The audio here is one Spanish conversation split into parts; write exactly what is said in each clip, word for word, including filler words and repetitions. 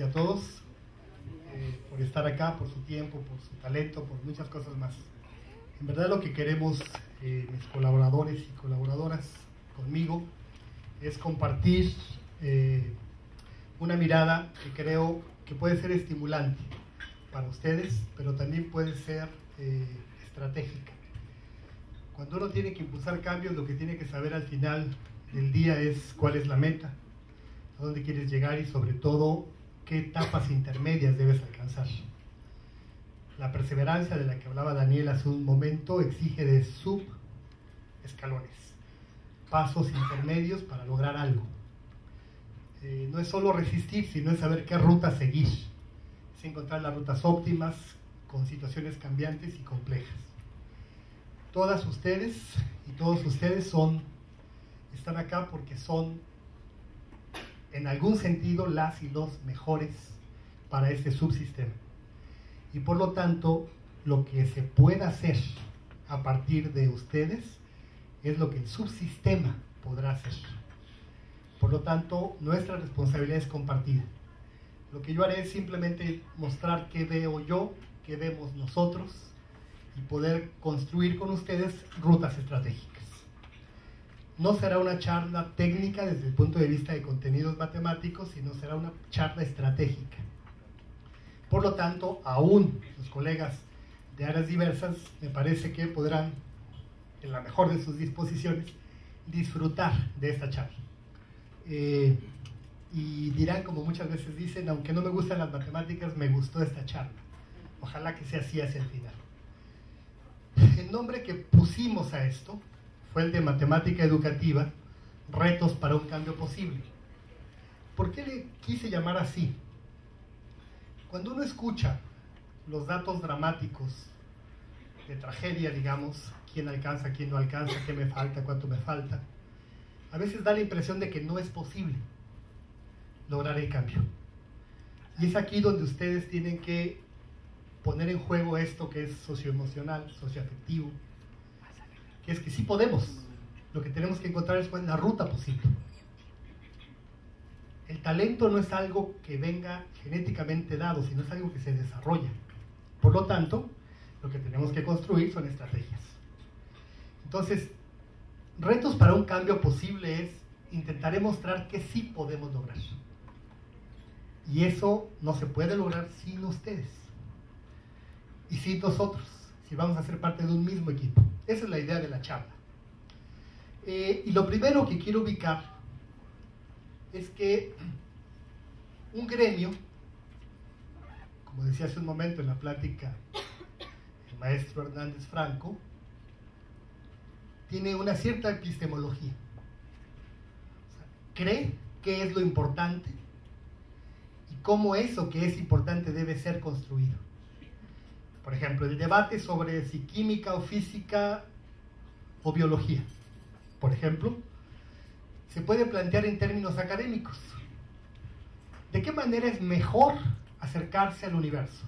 a todos eh, por estar acá, por su tiempo, por su talento, por muchas cosas más. En verdad lo que queremos eh, mis colaboradores y colaboradoras conmigo es compartir eh, una mirada que creo que puede ser estimulante para ustedes, pero también puede ser eh, estratégica. Cuando uno tiene que impulsar cambios, lo que tiene que saber al final del día es cuál es la meta, a dónde quieres llegar y sobre todo qué etapas intermedias debes alcanzar. La perseverancia de la que hablaba Daniel hace un momento exige de subescalones, pasos intermedios para lograr algo. Eh, no es solo resistir, sino es saber qué ruta seguir, es encontrar las rutas óptimas con situaciones cambiantes y complejas. Todas ustedes y todos ustedes son, están acá porque son en algún sentido las y los mejores para este subsistema. Y por lo tanto, lo que se pueda hacer a partir de ustedes es lo que el subsistema podrá hacer. Por lo tanto, nuestra responsabilidad es compartida. Lo que yo haré es simplemente mostrar qué veo yo, qué vemos nosotros, y poder construir con ustedes rutas estratégicas. No será una charla técnica desde el punto de vista de contenidos matemáticos, sino será una charla estratégica. Por lo tanto, aún los colegas de áreas diversas me parece que podrán, en la mejor de sus disposiciones, disfrutar de esta charla. Eh, y dirán, como muchas veces dicen, aunque no me gustan las matemáticas, me gustó esta charla. Ojalá que sea así hacia el final. El nombre que pusimos a esto fue el de Matemática Educativa, Retos para un Cambio Posible. ¿Por qué le quise llamar así? Cuando uno escucha los datos dramáticos de tragedia, digamos, quién alcanza, quién no alcanza, qué me falta, cuánto me falta, a veces da la impresión de que no es posible lograr el cambio. Y es aquí donde ustedes tienen que poner en juego esto que es socioemocional, socioafectivo, que es que sí podemos. Lo que tenemos que encontrar es cuál es la ruta posible. El talento no es algo que venga genéticamente dado, sino es algo que se desarrolla. Por lo tanto, lo que tenemos que construir son estrategias. Entonces, retos para un cambio posible es intentaré mostrar que sí podemos lograr. Y eso no se puede lograr sin ustedes. Y sin nosotros, si vamos a ser parte de un mismo equipo. Esa es la idea de la charla. Eh, y lo primero que quiero ubicar es que un gremio, como decía hace un momento en la plática el maestro Hernández Franco, tiene una cierta epistemología. O sea, cree qué es lo importante y cómo eso que es importante debe ser construido. Por ejemplo, el debate sobre si química o física o biología, por ejemplo, se puede plantear en términos académicos. ¿De qué manera es mejor acercarse al universo?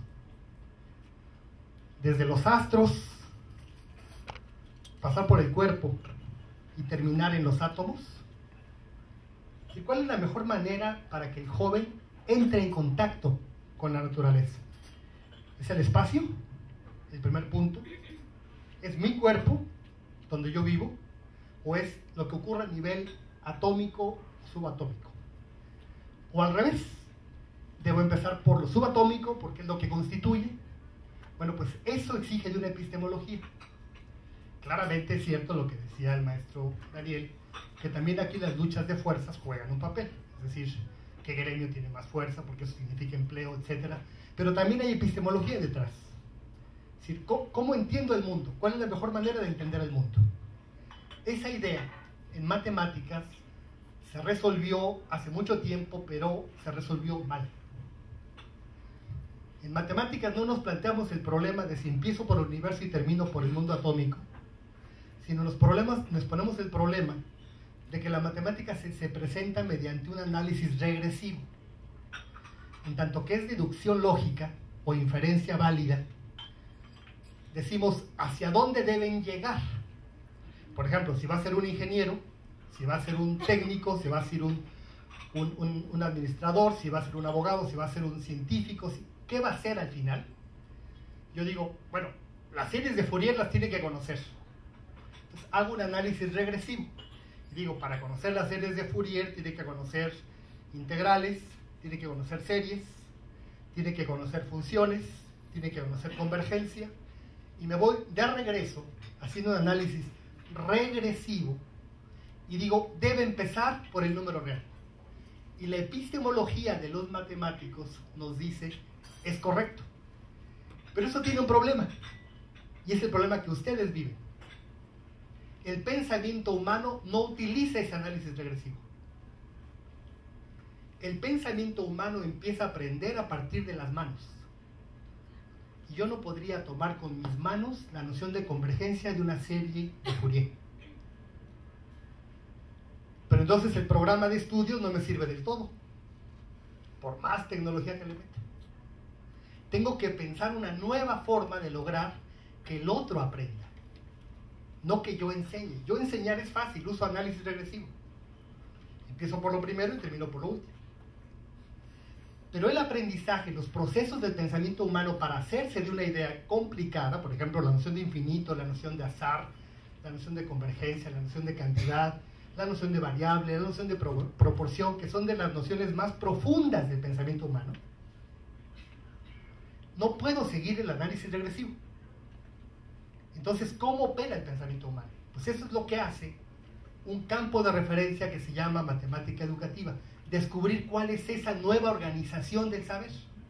Desde los astros, pasar por el cuerpo y terminar en los átomos. ¿Y cuál es la mejor manera para que el joven entre en contacto con la naturaleza? ¿Es el espacio? El primer punto. ¿Es mi cuerpo, donde yo vivo? ¿O es lo que ocurre a nivel atómico y subatómico? ¿O al revés? ¿Debo empezar por lo subatómico porque es lo que constituye? Bueno, pues eso exige de una epistemología. Claramente es cierto lo que decía el maestro Daniel, que también aquí las luchas de fuerzas juegan un papel. Es decir, qué gremio tiene más fuerza, porque eso significa empleo, etcétera. Pero también hay epistemología detrás. Es decir, ¿cómo, ¿cómo entiendo el mundo? ¿Cuál es la mejor manera de entender el mundo? Esa idea en matemáticas se resolvió hace mucho tiempo, pero se resolvió mal. En matemáticas no nos planteamos el problema de si empiezo por el universo y termino por el mundo atómico, sino los problemas, nos ponemos el problema de que la matemática se, se presenta mediante un análisis regresivo. En tanto que es deducción lógica o inferencia válida, decimos hacia dónde deben llegar. Por ejemplo, si va a ser un ingeniero, si va a ser un técnico, si va a ser un un, un, un administrador, si va a ser un abogado, si va a ser un científico, si, ¿qué va a ser al final? Yo digo, bueno, las series de Fourier las tiene que conocer. Entonces hago un análisis regresivo. Digo, para conocer las series de Fourier tiene que conocer integrales, tiene que conocer series, tiene que conocer funciones, tiene que conocer convergencia, y me voy de regreso haciendo un análisis regresivo y digo, debe empezar por el número real. Y la epistemología de los matemáticos nos dice, es correcto. Pero eso tiene un problema, y es el problema que ustedes viven. El pensamiento humano no utiliza ese análisis regresivo. El pensamiento humano empieza a aprender a partir de las manos. Y yo no podría tomar con mis manos la noción de convergencia de una serie de Fourier. Pero entonces el programa de estudios no me sirve del todo, por más tecnología que le meta. Tengo que pensar una nueva forma de lograr que el otro aprenda, no que yo enseñe. Yo enseñar es fácil, uso análisis regresivo. Empiezo por lo primero y termino por lo último. Pero el aprendizaje, los procesos del pensamiento humano para hacerse de una idea complicada, por ejemplo, la noción de infinito, la noción de azar, la noción de convergencia, la noción de cantidad, la noción de variable, la noción de pro proporción, que son de las nociones más profundas del pensamiento humano, no puedo seguir el análisis regresivo. Entonces, ¿cómo opera el pensamiento humano? Pues eso es lo que hace un campo de referencia que se llama matemática educativa. Descubrir cuál es esa nueva organización del saber.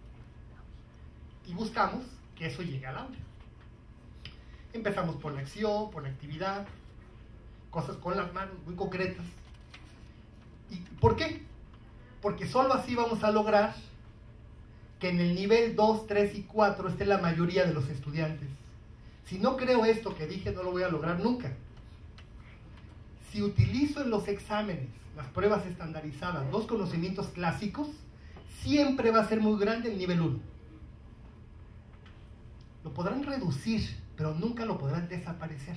Y buscamos que eso llegue al aula. Empezamos por la acción, por la actividad, cosas con las manos, muy concretas. ¿Y por qué? Porque solo así vamos a lograr que en el nivel dos, tres y cuatro esté la mayoría de los estudiantes. Si no creo esto que dije, no lo voy a lograr nunca. Si utilizo en los exámenes, las pruebas estandarizadas, los conocimientos clásicos, siempre va a ser muy grande el nivel uno. Lo podrán reducir, pero nunca lo podrán desaparecer.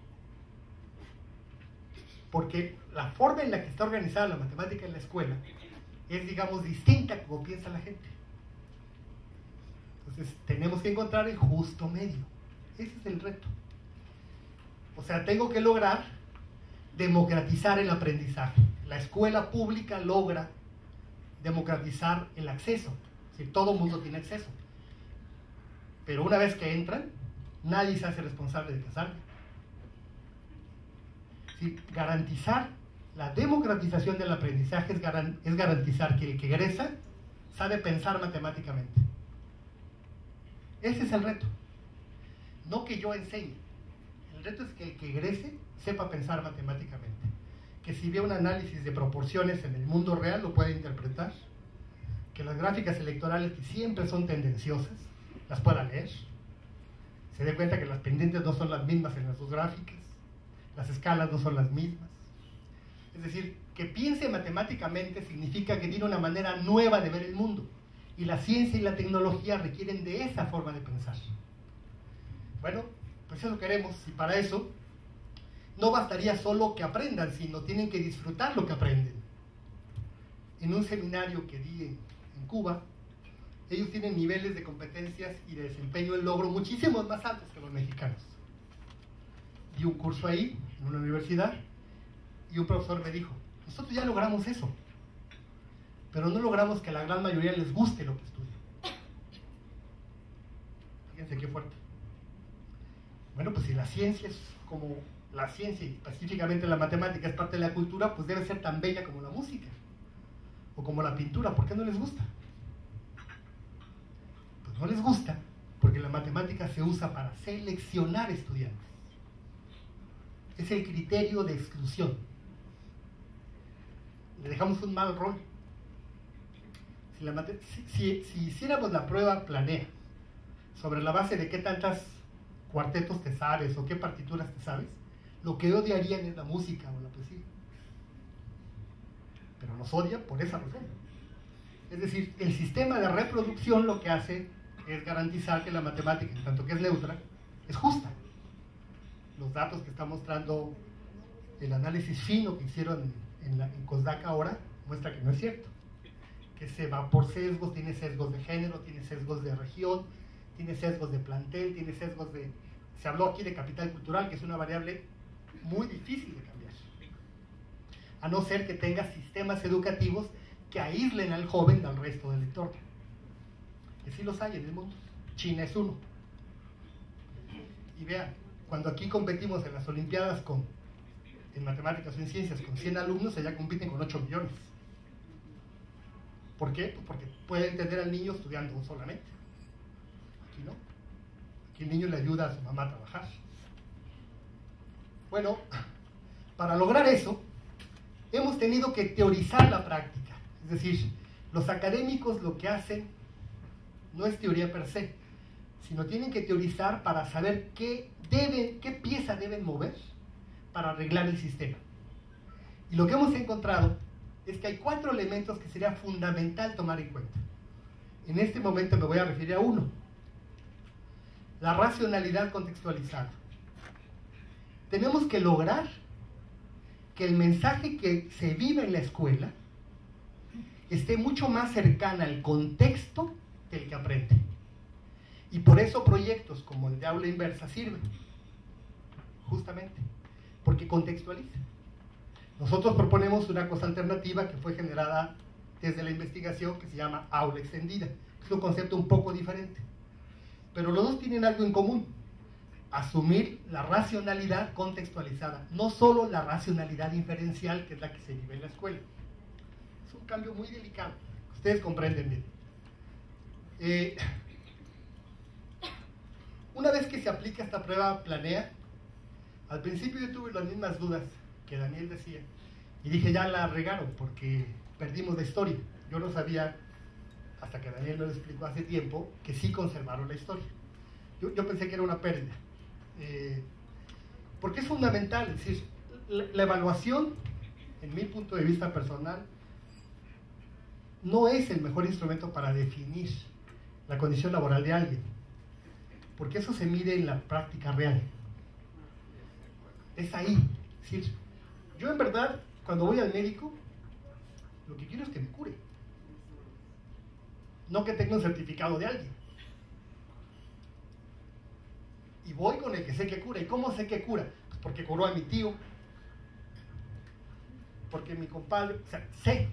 Porque la forma en la que está organizada la matemática en la escuela es, digamos, distinta a como piensa la gente. Entonces, tenemos que encontrar el justo medio. Ese es el reto. O sea, tengo que lograr democratizar el aprendizaje. La escuela pública logra democratizar el acceso. Es decir, todo el mundo tiene acceso. Pero una vez que entran, nadie se hace responsable de que salgan. Es decir, garantizar la democratización del aprendizaje es, garan es garantizar que el que egresa sabe pensar matemáticamente. Ese es el reto. No que yo enseñe. El reto es que el que egrese sepa pensar matemáticamente. Que si ve un análisis de proporciones en el mundo real lo pueda interpretar. Que las gráficas electorales, que siempre son tendenciosas, las pueda leer. Se dé cuenta que las pendientes no son las mismas en las dos gráficas. Las escalas no son las mismas. Es decir, que piense matemáticamente significa que tiene una manera nueva de ver el mundo. Y la ciencia y la tecnología requieren de esa forma de pensar. Bueno, pues eso queremos, y para eso no bastaría solo que aprendan, sino tienen que disfrutar lo que aprenden. En un seminario que di en, en Cuba, ellos tienen niveles de competencias y de desempeño en logro muchísimos más altos que los mexicanos. Di un curso ahí, en una universidad, y un profesor me dijo, nosotros ya logramos eso, pero no logramos que a la gran mayoría les guste lo que estudian. Fíjense qué fuerte. Bueno, pues si la ciencia es como la ciencia, y específicamente la matemática es parte de la cultura, pues debe ser tan bella como la música o como la pintura. ¿Por qué no les gusta? Pues no les gusta porque la matemática se usa para seleccionar estudiantes. Es el criterio de exclusión. Le dejamos un mal rol. Si, la mate si, si, si hiciéramos la prueba planea sobre la base de qué tantas cuartetos te sabes o qué partituras te sabes, lo que odiarían es la música o la poesía. Pero nos odian por esa razón. Es decir, el sistema de reproducción lo que hace es garantizar que la matemática, en tanto que es neutra, es justa. Los datos que está mostrando el análisis fino que hicieron en, la, en COSDAC ahora muestra que no es cierto, que se va por sesgos, tiene sesgos de género, tiene sesgos de región, tiene sesgos de plantel, tiene sesgos de... Se habló aquí de capital cultural, que es una variable muy difícil de cambiar, a no ser que tenga sistemas educativos que aíslen al joven del resto del entorno. Que sí los hay en el mundo. China es uno. Y vean, cuando aquí competimos en las Olimpiadas con, en matemáticas o en ciencias con cien alumnos, allá compiten con ocho millones. ¿Por qué? Pues porque puede entender al niño estudiando solamente. Aquí no. Aquí el niño le ayuda a su mamá a trabajar. Bueno, para lograr eso, hemos tenido que teorizar la práctica. Es decir, los académicos lo que hacen no es teoría per se, sino tienen que teorizar para saber qué, deben, qué pieza deben mover para arreglar el sistema. Y lo que hemos encontrado es que hay cuatro elementos que sería fundamental tomar en cuenta. En este momento me voy a referir a uno: la racionalidad contextualizada. Tenemos que lograr que el mensaje que se vive en la escuela esté mucho más cercana al contexto del que aprende. Y por eso proyectos como el de aula inversa sirven, justamente, porque contextualizan. Nosotros proponemos una cosa alternativa que fue generada desde la investigación, que se llama aula extendida. Es un concepto un poco diferente, pero los dos tienen algo en común: asumir la racionalidad contextualizada, no solo la racionalidad inferencial, que es la que se vive en la escuela. Es un cambio muy delicado, ustedes comprenden bien. Eh, una vez que se aplica esta prueba planea, al principio yo tuve las mismas dudas que Daniel decía, y dije, ya la regaron porque perdimos la historia. Yo no sabía, hasta que Daniel me lo explicó hace tiempo, que sí conservaron la historia. Yo, yo pensé que era una pérdida. Eh, porque es fundamental, es decir, la, la evaluación, en mi punto de vista personal, no es el mejor instrumento para definir la condición laboral de alguien, porque eso se mide en la práctica real. Es ahí. Es decir, yo en verdad, cuando voy al médico, lo que quiero es que me cure, no que tenga un certificado de alguien. Y voy con el que sé que cura. ¿Y cómo sé que cura? Pues porque curó a mi tío, porque mi compadre, o sea, sé.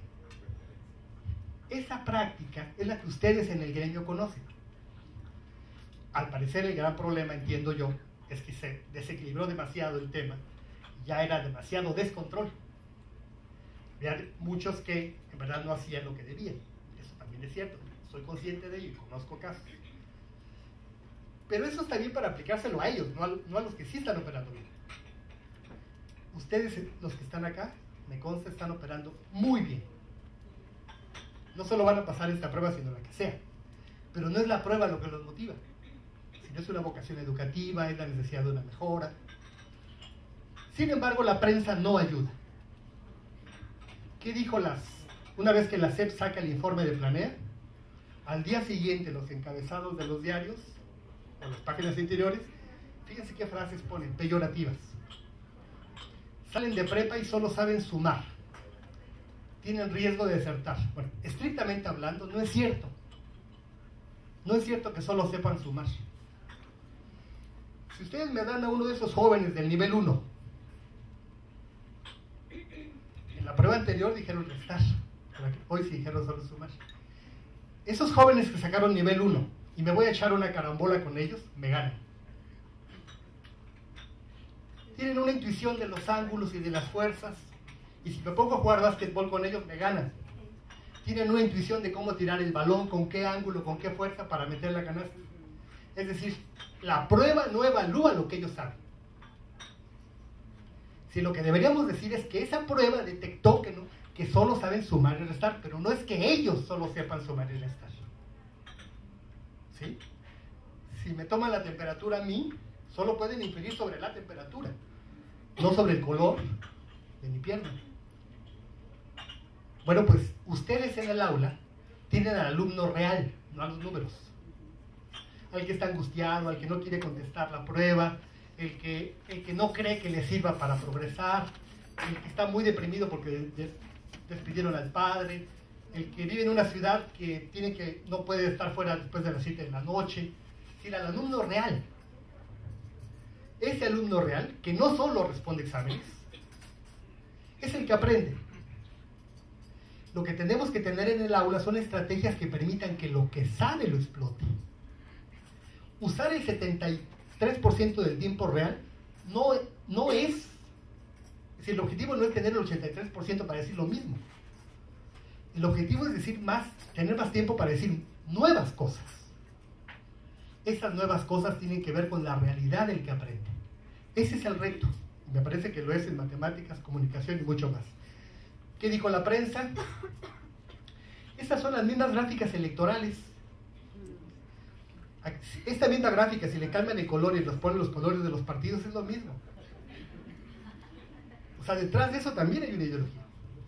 Esa práctica es la que ustedes en el gremio conocen. Al parecer el gran problema, entiendo yo, es que se desequilibró demasiado el tema, ya era demasiado descontrol. Había muchos que en verdad no hacían lo que debían. Eso también es cierto, soy consciente de ello y conozco casos. Pero eso está bien para aplicárselo a ellos, no a, no a los que sí están operando bien. Ustedes, los que están acá, me consta, están operando muy bien. No solo van a pasar esta prueba, sino la que sea. Pero no es la prueba lo que los motiva, sino es una vocación educativa, es la necesidad de una mejora. Sin embargo, la prensa no ayuda. ¿Qué dijo las? Una vez que la S E P saca el informe de Planea, al día siguiente los encabezados de los diarios o las páginas interiores, fíjense qué frases ponen, peyorativas. Salen de prepa y solo saben sumar. Tienen riesgo de desertar. Bueno, estrictamente hablando, no es cierto. No es cierto que solo sepan sumar. Si ustedes me dan a uno de esos jóvenes del nivel uno, en la prueba anterior dijeron restar, hoy sí dijeron solo sumar. Esos jóvenes que sacaron nivel uno y me voy a echar una carambola con ellos, me ganan. Tienen una intuición de los ángulos y de las fuerzas, y si me pongo a jugar básquetbol con ellos, me ganan. Tienen una intuición de cómo tirar el balón, con qué ángulo, con qué fuerza para meter la canasta. Es decir, la prueba no evalúa lo que ellos saben. Si lo que deberíamos decir es que esa prueba detectó que, no, que solo saben sumar y restar, pero no es que ellos solo sepan sumar y restar. ¿Sí? Si me toman la temperatura a mí, solo pueden inferir sobre la temperatura, no sobre el color de mi pierna. Bueno, pues ustedes en el aula tienen al alumno real, no a los números. Al que está angustiado, al que no quiere contestar la prueba, el que, el que no cree que le sirva para progresar, el que está muy deprimido porque de, de, despidieron al padre, el que vive en una ciudad que, tiene que no puede estar fuera después de las siete de la noche. Es decir, al alumno real. Ese alumno real, que no solo responde exámenes, es el que aprende. Lo que tenemos que tener en el aula son estrategias que permitan que lo que sabe lo explote. Usar el setenta y tres por ciento del tiempo real no, no es, es decir, el objetivo no es tener el ochenta y tres por ciento para decir lo mismo. El objetivo es decir más, tener más tiempo para decir nuevas cosas. Estas nuevas cosas tienen que ver con la realidad del que aprende. Ese es el reto. Me parece que lo es en matemáticas, comunicación y mucho más. ¿Qué dijo la prensa? Estas son las mismas gráficas electorales. Esta misma gráfica, si le cambian el color y los ponen los colores de los partidos, es lo mismo. O sea, detrás de eso también hay una ideología.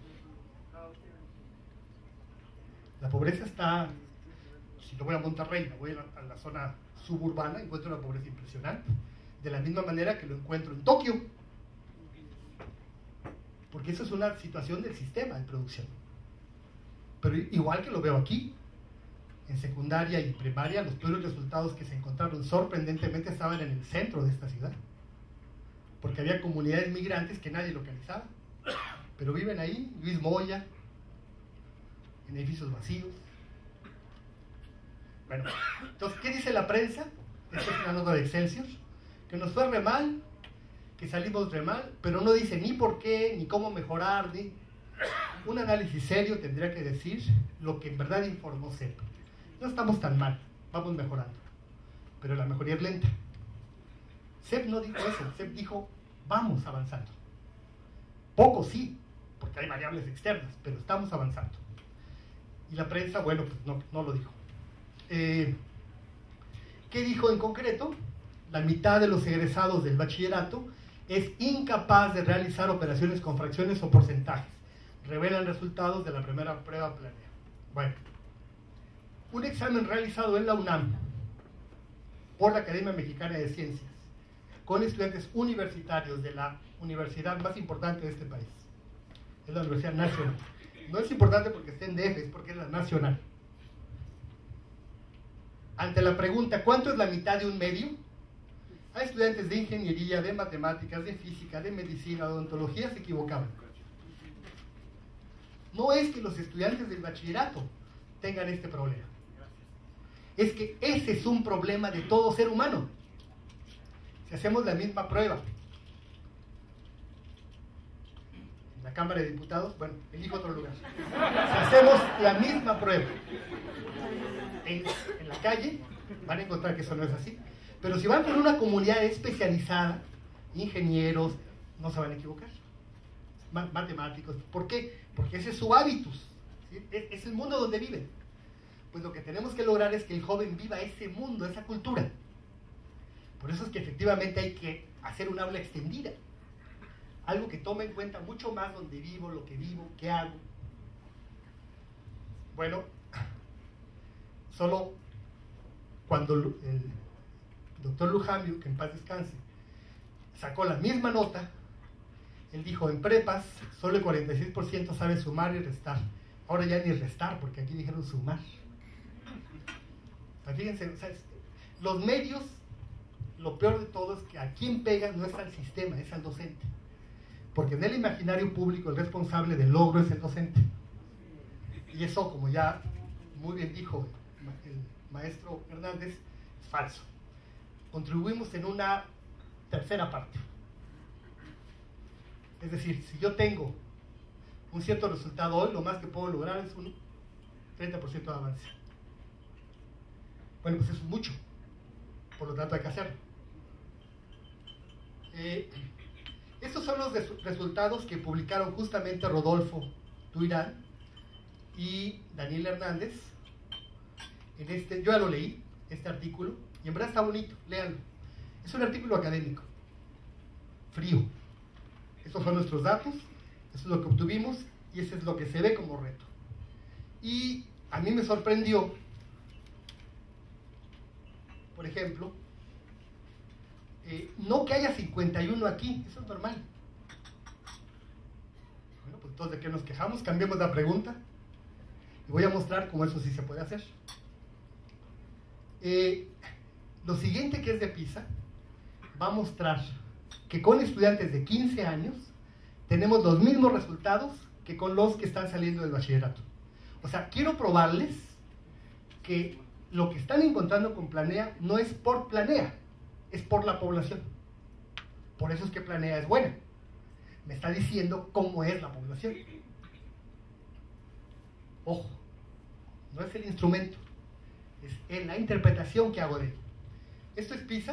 La pobreza está, si no voy a Monterrey, me voy a la, a la zona suburbana, encuentro una pobreza impresionante. De la misma manera que lo encuentro en Tokio. Porque eso es una situación del sistema de producción. Pero igual que lo veo aquí, en secundaria y primaria, los peores resultados que se encontraron sorprendentemente estaban en el centro de esta ciudad. Porque había comunidades migrantes que nadie localizaba. Pero viven ahí, Luis Moya, en edificios vacíos. Bueno, entonces, ¿qué dice la prensa? Esta es una nota de Excelsior, que nos fue re mal, que salimos re mal, pero no dice ni por qué, ni cómo mejorar, ni... Un análisis serio tendría que decir lo que en verdad informó C E P. No estamos tan mal, vamos mejorando, pero la mejoría es lenta. C E P no dijo eso, C E P dijo, vamos avanzando. Poco sí, porque hay variables externas, pero estamos avanzando. Y la prensa, bueno, pues no, no lo dijo. Eh, ¿Qué dijo en concreto? La mitad de los egresados del bachillerato es incapaz de realizar operaciones con fracciones o porcentajes. Revelan resultados de la primera prueba planeada. Bueno, un examen realizado en la UNAM por la Academia Mexicana de Ciencias con estudiantes universitarios de la universidad más importante de este país. Es la Universidad Nacional. No es importante porque esté en D F, es porque es la nacional. Ante la pregunta, ¿cuánto es la mitad de un medio? A estudiantes de ingeniería, de matemáticas, de física, de medicina, de odontología se equivocaban. No es que los estudiantes del bachillerato tengan este problema. Es que ese es un problema de todo ser humano. Si hacemos la misma prueba en la Cámara de Diputados, bueno, elijo otro lugar. Si hacemos la misma prueba en, en la calle, van a encontrar que eso no es así. Pero si van por una comunidad especializada, ingenieros, no se van a equivocar. Matemáticos. ¿Por qué? Porque ese es su hábitus, ¿sí? Es el mundo donde viven. Pues lo que tenemos que lograr es que el joven viva ese mundo, esa cultura. Por eso es que efectivamente hay que hacer un aula extendida. Algo que tome en cuenta mucho más donde vivo, lo que vivo, qué hago. Bueno, solo cuando el doctor Lujambio, que en paz descanse, sacó la misma nota, él dijo, en prepas, solo el cuarenta y seis por ciento sabe sumar y restar. Ahora ya ni restar, porque aquí dijeron sumar. O sea, fíjense, o sea, los medios, lo peor de todo es que a quien pega no es al sistema, es al docente. Porque en el imaginario público el responsable del logro es el docente. Y eso, como ya muy bien dijo el maestro Hernández, es falso. Contribuimos en una tercera parte. Es decir, si yo tengo un cierto resultado hoy, lo más que puedo lograr es un treinta por ciento de avance. Bueno, pues eso es mucho. Por lo tanto, hay que hacerlo. Eh, estos son los res resultados que publicaron justamente Rodolfo Duirán y Daniel Hernández. En este, yo ya lo leí, este artículo, y en verdad está bonito, léanlo. Es un artículo académico, frío. Estos son nuestros datos, eso es lo que obtuvimos y ese es lo que se ve como reto. Y a mí me sorprendió, por ejemplo, eh, no que haya cincuenta y uno aquí, eso es normal. Bueno, pues Entonces, ¿de qué nos quejamos? Cambiemos la pregunta y voy a mostrar cómo eso sí se puede hacer. Eh, lo siguiente, que es de PISA, va a mostrar que con estudiantes de quince años tenemos los mismos resultados que con los que están saliendo del bachillerato. O sea, quiero probarles que lo que están encontrando con Planea no es por Planea, es por la población. Por eso es que Planea es buena. Me está diciendo cómo es la población. Ojo, no es el instrumento, es en la interpretación que hago de él. Esto es PISA.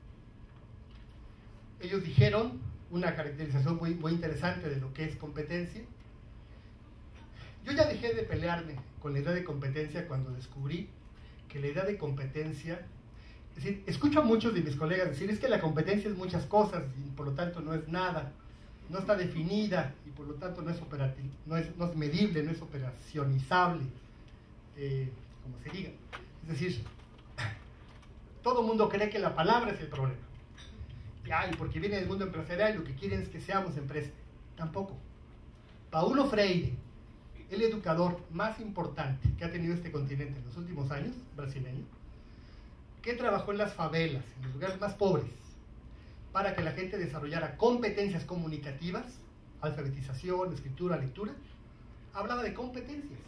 Ellos dijeron una caracterización muy, muy interesante de lo que es competencia. Yo ya dejé de pelearme con la idea de competencia cuando descubrí que la idea de competencia, es decir, escucho a muchos de mis colegas decir, es que la competencia es muchas cosas y por lo tanto no es nada, no está definida y por lo tanto no es, operati- no es, no es medible, no es operacionizable, eh, como se diga. Es decir, todo el mundo cree que la palabra es el problema. Y, ay, porque viene del mundo empresarial y lo que quieren es que seamos empresa. Tampoco. Paulo Freire, el educador más importante que ha tenido este continente en los últimos años, brasileño, que trabajó en las favelas, en los lugares más pobres, para que la gente desarrollara competencias comunicativas, alfabetización, escritura, lectura, hablaba de competencias.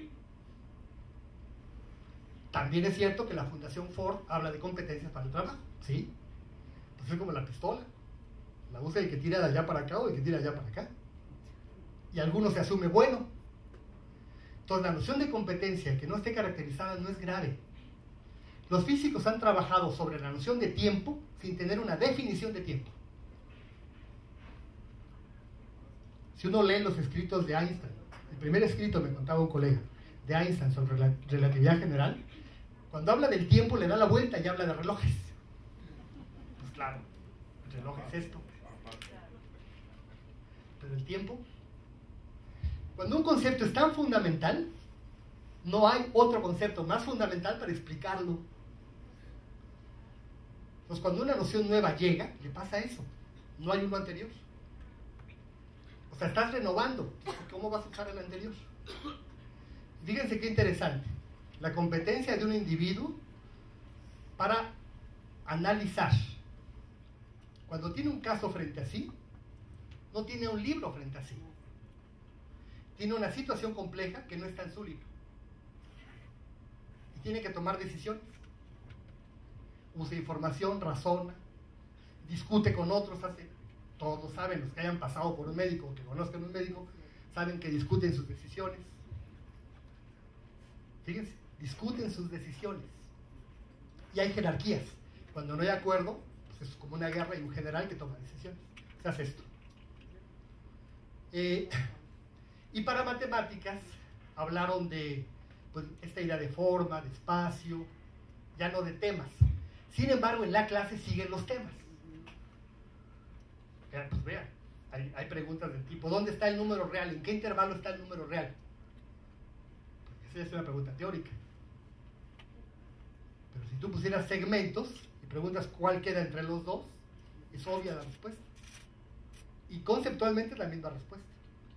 También es cierto que la Fundación Ford habla de competencias para el trabajo, ¿sí? Pues es como la pistola, la usa el que tira de allá para acá o el que tira de allá para acá. Y algunos se asume bueno. Entonces la noción de competencia que no esté caracterizada no es grave. Los físicos han trabajado sobre la noción de tiempo sin tener una definición de tiempo. Si uno lee los escritos de Einstein, el primer escrito, me contaba un colega, de Einstein sobre la relatividad general, cuando habla del tiempo le da la vuelta y habla de relojes. Pues claro, el reloj es esto. Pero el tiempo, cuando un concepto es tan fundamental, no hay otro concepto más fundamental para explicarlo. Entonces, cuando una noción nueva llega, le pasa eso. No hay uno anterior. O sea, estás renovando. ¿Cómo vas a usar el anterior? Fíjense qué interesante. La competencia de un individuo para analizar. Cuando tiene un caso frente a sí, no tiene un libro frente a sí. Tiene una situación compleja que no está en su libro. Y tiene que tomar decisiones. Usa información, razona, discute con otros, hace, todos saben, los que hayan pasado por un médico o que conozcan un médico, saben que discuten sus decisiones. Fíjense, discuten sus decisiones. Y hay jerarquías. Cuando no hay acuerdo, pues es como una guerra y un general que toma decisiones. Se hace esto. Eh, y para matemáticas, hablaron de pues, esta idea de forma, de espacio, ya no de temas. Sin embargo, en la clase siguen los temas. Pues vean, hay, hay preguntas del tipo, ¿dónde está el número real? ¿En qué intervalo está el número real? Esa es una pregunta teórica. Pero si tú pusieras segmentos y preguntas cuál queda entre los dos, es obvia la respuesta. Y conceptualmente es la misma respuesta.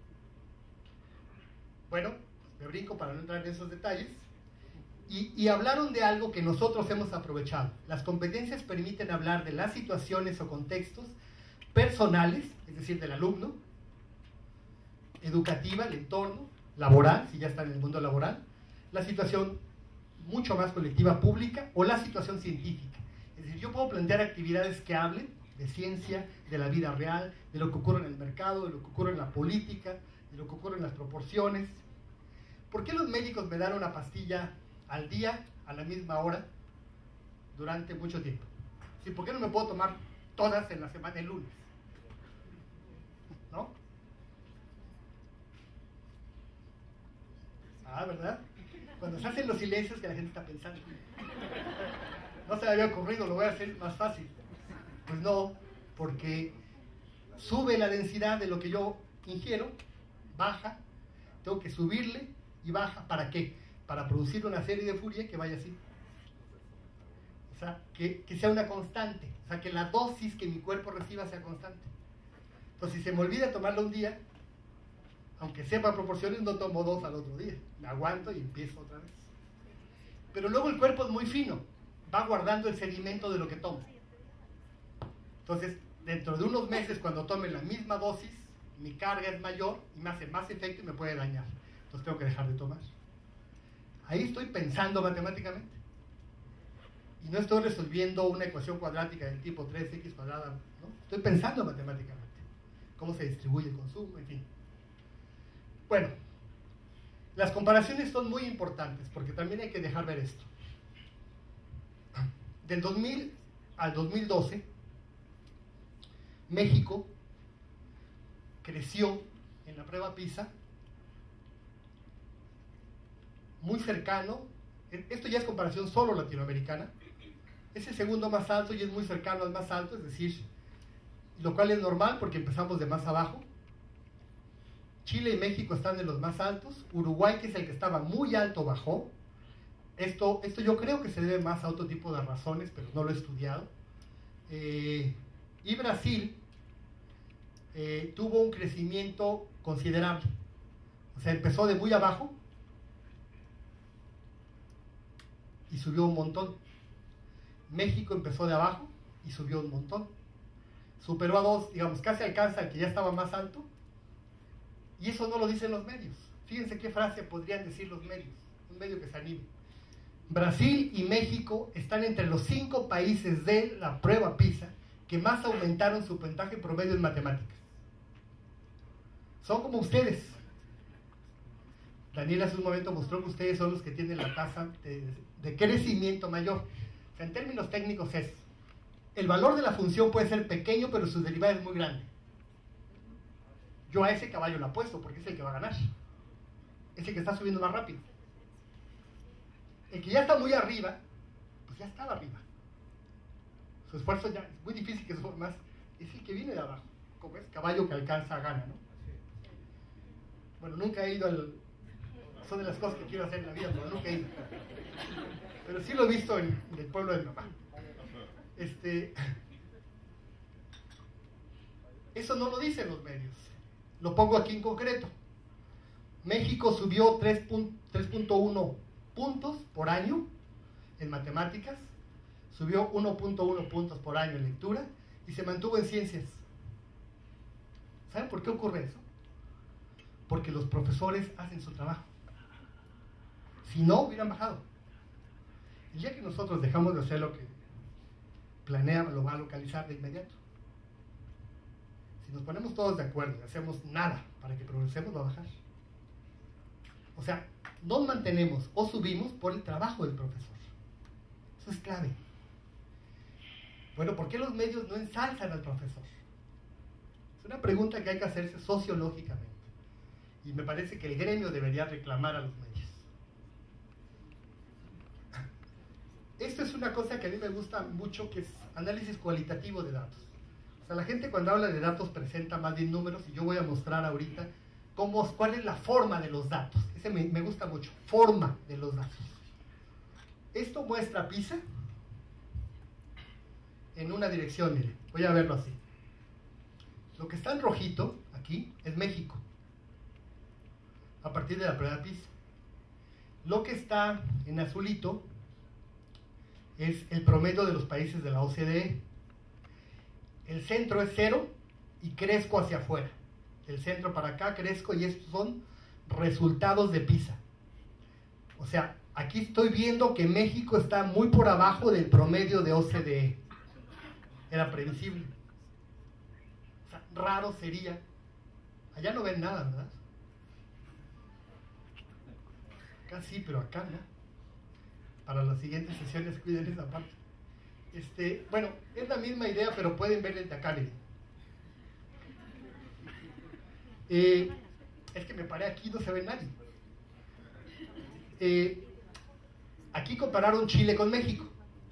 Bueno, me brinco para no entrar en esos detalles. Y, y hablaron de algo que nosotros hemos aprovechado. Las competencias permiten hablar de las situaciones o contextos personales, es decir, del alumno, educativa, el entorno, laboral, si ya está en el mundo laboral, la situación mucho más colectiva pública o la situación científica. Es decir, yo puedo plantear actividades que hablen de ciencia, de la vida real, de lo que ocurre en el mercado, de lo que ocurre en la política, de lo que ocurre en las proporciones. ¿Por qué los médicos me dan una pastilla al día, a la misma hora, durante mucho tiempo? ¿Sí? ¿Por qué no me puedo tomar todas en la semana el lunes? ¿No? Ah, ¿verdad? Cuando se hacen los silencios que la gente está pensando. No se me había ocurrido, lo voy a hacer más fácil. Pues no, porque sube la densidad de lo que yo ingiero, baja, tengo que subirle y baja. ¿Para qué? Para producir una serie de Fourier que vaya así. O sea, que, que sea una constante. O sea, que la dosis que mi cuerpo reciba sea constante. Entonces, si se me olvida tomarlo un día, Aunque sepa proporciones, no tomo dos al otro día. Me aguanto y empiezo otra vez. Pero luego el cuerpo es muy fino, va guardando el sedimento de lo que tomo. Entonces, dentro de unos meses, cuando tome la misma dosis, mi carga es mayor y me hace más efecto y me puede dañar. Entonces tengo que dejar de tomar. Ahí estoy pensando matemáticamente. Y no estoy resolviendo una ecuación cuadrática del tipo tres equis cuadrada, ¿no? Estoy pensando matemáticamente. Cómo se distribuye el consumo, en fin. Bueno, las comparaciones son muy importantes porque también hay que dejar ver esto. Del dos mil al dos mil doce, México creció en la prueba PISA muy cercano, esto ya es comparación solo latinoamericana, es el segundo más alto y es muy cercano al más alto, es decir, lo cual es normal porque empezamos de más abajo. Chile y México están en los más altos, Uruguay, que es el que estaba muy alto, bajó. Esto, esto yo creo que se debe más a otro tipo de razones, pero no lo he estudiado. Eh, y Brasil eh, tuvo un crecimiento considerable. O sea, empezó de muy abajo y subió un montón. México empezó de abajo y subió un montón. Superó a dos, digamos, casi alcanza al que ya estaba más alto. Y eso no lo dicen los medios. Fíjense qué frase podrían decir los medios. Un medio que se anime. Brasil y México están entre los cinco países de la prueba PISA que más aumentaron su puntaje promedio en matemáticas. Son como ustedes. Daniel hace un momento mostró que ustedes son los que tienen la tasa de, de crecimiento mayor. O sea, en términos técnicos es, el valor de la función puede ser pequeño, pero su derivada es muy grande. Yo a ese caballo lo apuesto porque es el que va a ganar. Es el que está subiendo más rápido. El que ya está muy arriba, pues ya estaba arriba. Su esfuerzo ya es muy difícil que suba más. Es el que viene de abajo. Como es caballo que alcanza, gana, ¿no? Bueno, nunca he ido al... Son de las cosas que quiero hacer en la vida, pero nunca he ido. Pero sí lo he visto en, en el pueblo de mi mamá. Este... Eso no lo dicen los medios. Lo pongo aquí en concreto. México subió tres punto uno puntos por año en matemáticas, subió uno punto uno puntos por año en lectura y se mantuvo en ciencias. ¿Saben por qué ocurre eso? Porque los profesores hacen su trabajo. Si no, hubieran bajado. El día que nosotros dejamos de hacer lo que planea, lo va a localizar de inmediato. Si nos ponemos todos de acuerdo y hacemos nada para que progresemos, va a bajar. O sea, nos mantenemos o subimos por el trabajo del profesor. Eso es clave. Bueno, ¿por qué los medios no ensalzan al profesor? Es una pregunta que hay que hacerse sociológicamente. Y me parece que el gremio debería reclamar a los medios. Esto es una cosa que a mí me gusta mucho, que es análisis cualitativo de datos. O sea, la gente cuando habla de datos presenta más bien números, y yo voy a mostrar ahorita cómo, cuál es la forma de los datos. Ese me, me gusta mucho, forma de los datos. Esto muestra PISA en una dirección, mire, voy a verlo así. Lo que está en rojito, aquí, es México, a partir de la prueba PISA. Lo que está en azulito es el promedio de los países de la O C D E. El centro es cero y crezco hacia afuera. Del centro para acá crezco y estos son resultados de PISA. O sea, aquí estoy viendo que México está muy por abajo del promedio de O C D E. Era previsible. O sea, raro sería. Allá no ven nada, ¿verdad? Acá sí, pero acá no. Para las siguientes sesiones cuiden esa parte. Este, bueno, es la misma idea, pero pueden ver el de acá, miren. Eh, es que me paré aquí, no se ve nadie. Eh, aquí compararon Chile con México.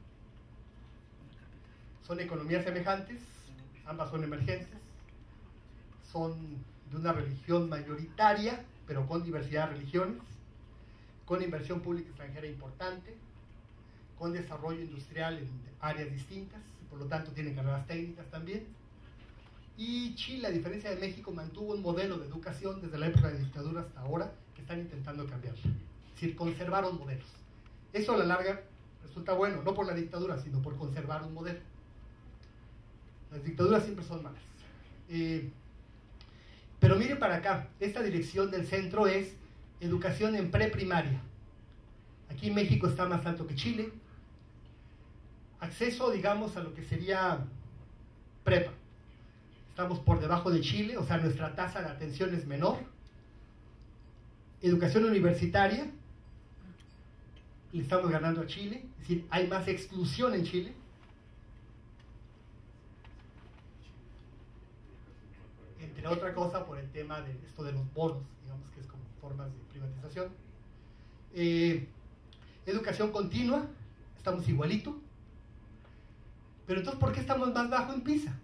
Son economías semejantes, ambas son emergentes, son de una religión mayoritaria, pero con diversidad de religiones, con inversión pública extranjera importante, con desarrollo industrial en áreas distintas, por lo tanto tienen carreras técnicas también. Y Chile, a diferencia de México, mantuvo un modelo de educación desde la época de dictadura hasta ahora que están intentando cambiarlo. Es decir, conservaron modelos. Eso a la larga resulta bueno, no por la dictadura, sino por conservar un modelo. Las dictaduras siempre son malas. Eh, pero miren para acá, esta dirección del centro es educación en preprimaria. Aquí México está más alto que Chile. Acceso, digamos, a lo que sería prepa. Estamos por debajo de Chile, o sea, nuestra tasa de atención es menor. Educación universitaria, le estamos ganando a Chile, es decir, hay más exclusión en Chile. Entre otra cosa por el tema de esto de los bonos, digamos que es como formas de privatización. Eh, educación continua, estamos igualito. Pero entonces, ¿por qué estamos más bajo en PISA?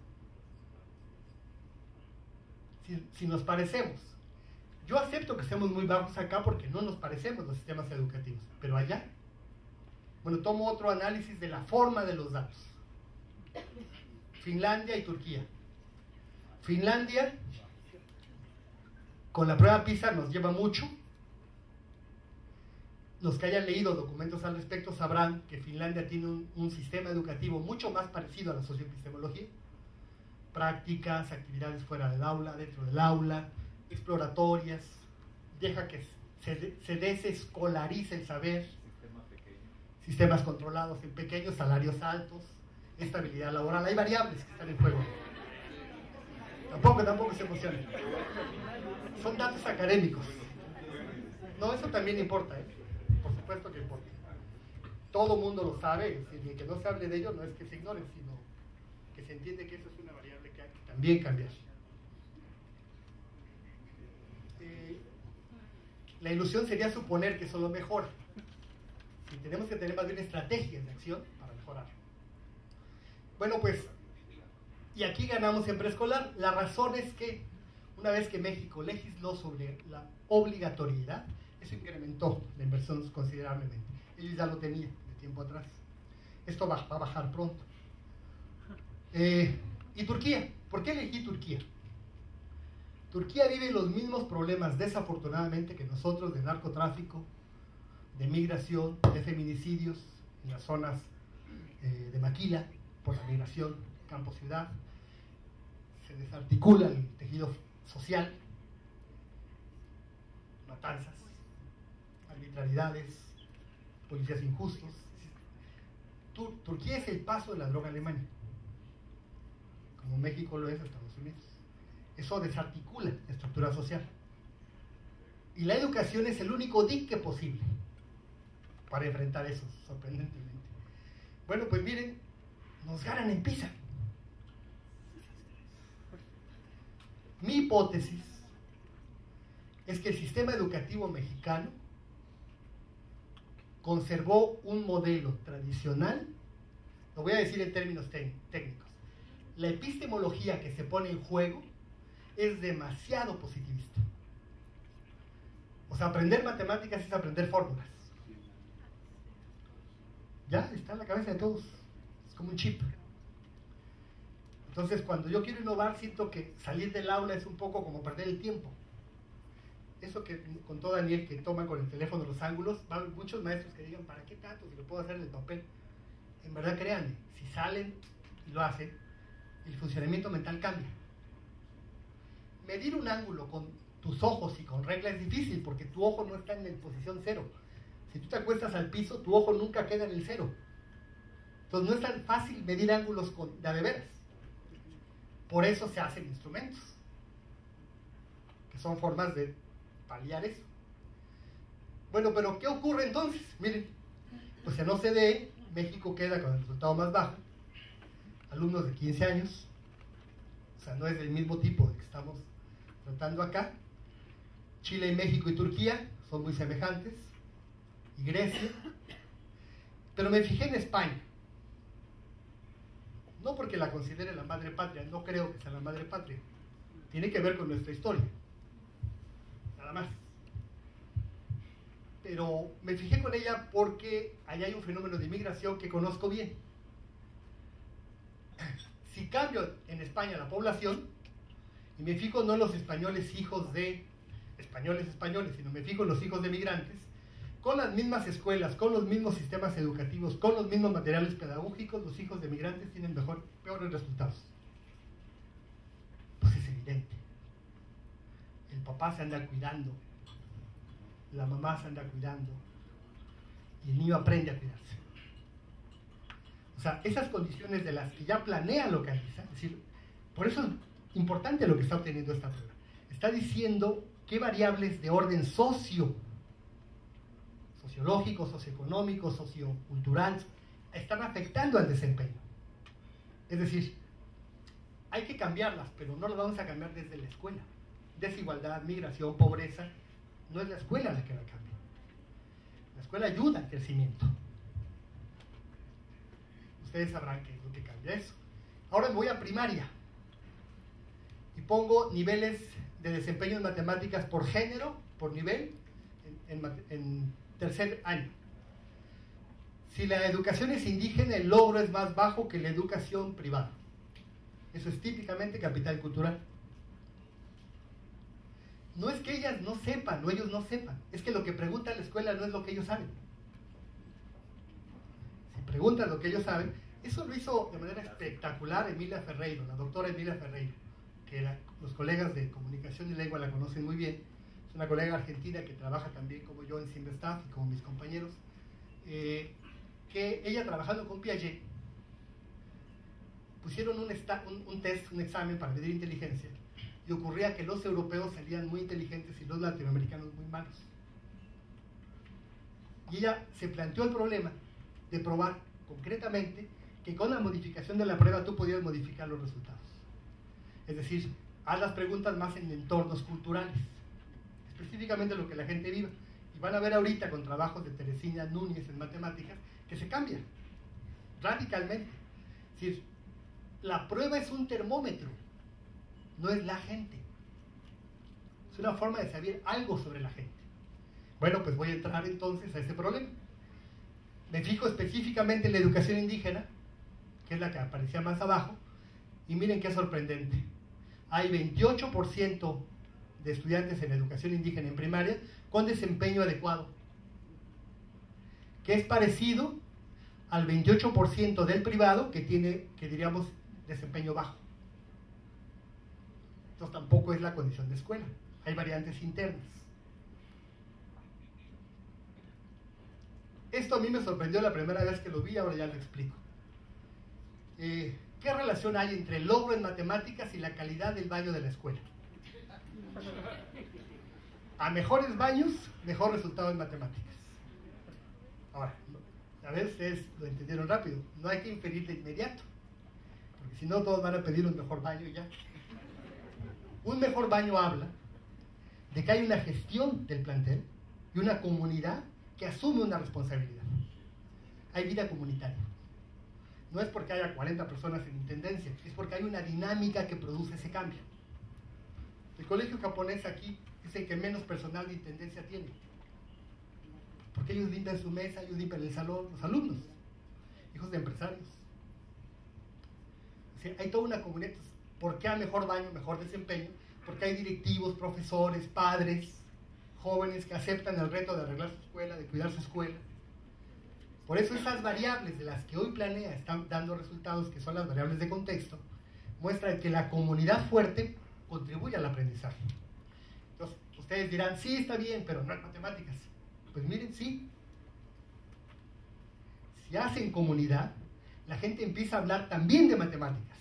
Si, si nos parecemos. Yo acepto que estemos muy bajos acá porque no nos parecemos los sistemas educativos, pero allá, bueno, tomo otro análisis de la forma de los datos. Finlandia y Turquía. Finlandia, con la prueba PISA nos lleva mucho. Los que hayan leído documentos al respecto sabrán que Finlandia tiene un, un sistema educativo mucho más parecido a la socioepistemología. Prácticas, actividades fuera del aula, dentro del aula, exploratorias, deja que se, se desescolarice el saber, Sistema sistemas controlados en pequeños, salarios altos, estabilidad laboral, hay variables que están en juego. Tampoco, tampoco se emocionen. Son datos académicos. No, eso también importa, ¿eh? Por supuesto que importa. Todo mundo lo sabe, es decir, que no se hable de ello no es que se ignoren, sino que se entiende que eso es una variable que hay que también cambiar. Eh, la ilusión sería suponer que eso lo mejora. Y tenemos que tener más bien estrategias de acción para mejorar. Bueno, pues, y aquí ganamos en preescolar. La razón es que una vez que México legisló sobre la obligatoriedad, eso incrementó la inversión considerablemente. Ellos ya lo tenían de tiempo atrás. Esto va, va a bajar pronto. Eh, ¿Y Turquía? ¿Por qué elegí Turquía? Turquía vive los mismos problemas, desafortunadamente, que nosotros, de narcotráfico, de migración, de feminicidios en las zonas eh, de Maquila, por la migración campo-ciudad. Se desarticula el tejido social, matanzas, arbitrariedades, policías injustos. Tur Turquía es el paso de la droga a Alemania, como México lo es a Estados Unidos. Eso desarticula la estructura social. Y la educación es el único dique posible para enfrentar eso, sorprendentemente. Bueno, pues miren, nos ganan en PISA. Mi hipótesis es que el sistema educativo mexicano conservó un modelo tradicional, lo voy a decir en términos técnicos. La epistemología que se pone en juego es demasiado positivista. O sea, aprender matemáticas es aprender fórmulas. Ya está en la cabeza de todos. Es como un chip. Entonces, cuando yo quiero innovar, siento que salir del aula es un poco como perder el tiempo. Eso que contó Daniel, que toman con el teléfono los ángulos, va a haber muchos maestros que digan, ¿para qué tanto si lo puedo hacer en el papel? En verdad, créanme, si salen y lo hacen, el funcionamiento mental cambia. Medir un ángulo con tus ojos y con regla es difícil, porque tu ojo no está en la posición cero. Si tú te acuestas al piso, tu ojo nunca queda en el cero. Entonces no es tan fácil medir ángulos con, de a de veras. Por eso se hacen instrumentos, que son formas de paliar eso. Bueno, pero ¿qué ocurre entonces? Miren, pues en O C D E, México queda con el resultado más bajo. Alumnos de quince años, o sea, no es del mismo tipo de que estamos tratando acá. Chile, y México y Turquía son muy semejantes, y Grecia. Pero me fijé en España. No porque la considere la madre patria, no creo que sea la madre patria. Tiene que ver con nuestra historia. Nada más. Pero me fijé con ella porque allá hay un fenómeno de inmigración que conozco bien. Si cambio en España la población, Y me fijo no en los españoles hijos de españoles españoles, sino me fijo en los hijos de migrantes, con las mismas escuelas, con los mismos sistemas educativos, con los mismos materiales pedagógicos, los hijos de migrantes tienen mejor, peores resultados. Pues es evidente. El papá se anda cuidando, la mamá se anda cuidando, y el niño aprende a cuidarse. O sea, esas condiciones de las que ya planea localiza, es decir, por eso es importante lo que está obteniendo esta prueba. Está diciendo qué variables de orden socio, sociológico, socioeconómico, sociocultural, están afectando al desempeño. Es decir, hay que cambiarlas, pero no las vamos a cambiar desde la escuela. Desigualdad, migración, pobreza, no es la escuela la que la cambia. La escuela ayuda al crecimiento. Ustedes sabrán qué es lo que cambia eso. Ahora me voy a primaria y pongo niveles de desempeño en matemáticas por género, por nivel, en, en, en tercer año. Si la educación es indígena, el logro es más bajo que la educación privada. Eso es típicamente capital cultural. No es que ellas no sepan o ellos no sepan, es que lo que pregunta la escuela no es lo que ellos saben. Si preguntan lo que ellos saben, eso lo hizo de manera espectacular Emilia Ferreiro, la doctora Emilia Ferreiro, que la, los colegas de comunicación y lengua la conocen muy bien. Es una colega argentina que trabaja también como yo en Simvestaff y como mis compañeros, eh, que ella trabajando con Piaget pusieron un, esta, un, un test, un examen para medir inteligencia, y ocurría que los europeos salían muy inteligentes y los latinoamericanos muy malos. Y ella se planteó el problema de probar concretamente que con la modificación de la prueba tú podías modificar los resultados. Es decir, haz las preguntas más en entornos culturales, específicamente lo que la gente viva. Y van a ver ahorita con trabajos de Teresina Núñez en matemáticas que se cambia radicalmente. Es decir, la prueba es un termómetro, no es la gente. Es una forma de saber algo sobre la gente. Bueno, pues voy a entrar entonces a ese problema. Me fijo específicamente en la educación indígena, que es la que aparecía más abajo, y miren qué sorprendente. Hay veintiocho por ciento de estudiantes en educación indígena en primaria con desempeño adecuado, que es parecido al veintiocho por ciento del privado que tiene, que diríamos, desempeño bajo. Entonces tampoco es la condición de escuela, hay variantes internas. Esto a mí me sorprendió la primera vez que lo vi, ahora ya lo explico. Eh, ¿Qué relación hay entre el logro en matemáticas y la calidad del baño de la escuela? A mejores baños, mejor resultado en matemáticas. Ahora, a ver, ustedes lo entendieron rápido, no hay que inferir de inmediato, porque si no todos van a pedir un mejor baño y ya. Un mejor baño habla de que hay una gestión del plantel y una comunidad que asume una responsabilidad. Hay vida comunitaria. No es porque haya cuarenta personas en intendencia, es porque hay una dinámica que produce ese cambio. El colegio japonés aquí es el que menos personal de intendencia tiene, porque ellos limpian su mesa, ellos limpian el salón, los alumnos, hijos de empresarios. O sea, hay toda una comunidad. ¿Por qué a mejor baño, mejor desempeño? Porque hay directivos, profesores, padres, jóvenes que aceptan el reto de arreglar su escuela, de cuidar su escuela. Por eso esas variables de las que hoy planea están dando resultados, que son las variables de contexto, muestran que la comunidad fuerte contribuye al aprendizaje. Entonces, ustedes dirán, sí, está bien, pero no en matemáticas. Pues miren, sí. Si hacen comunidad, la gente empieza a hablar también de matemáticas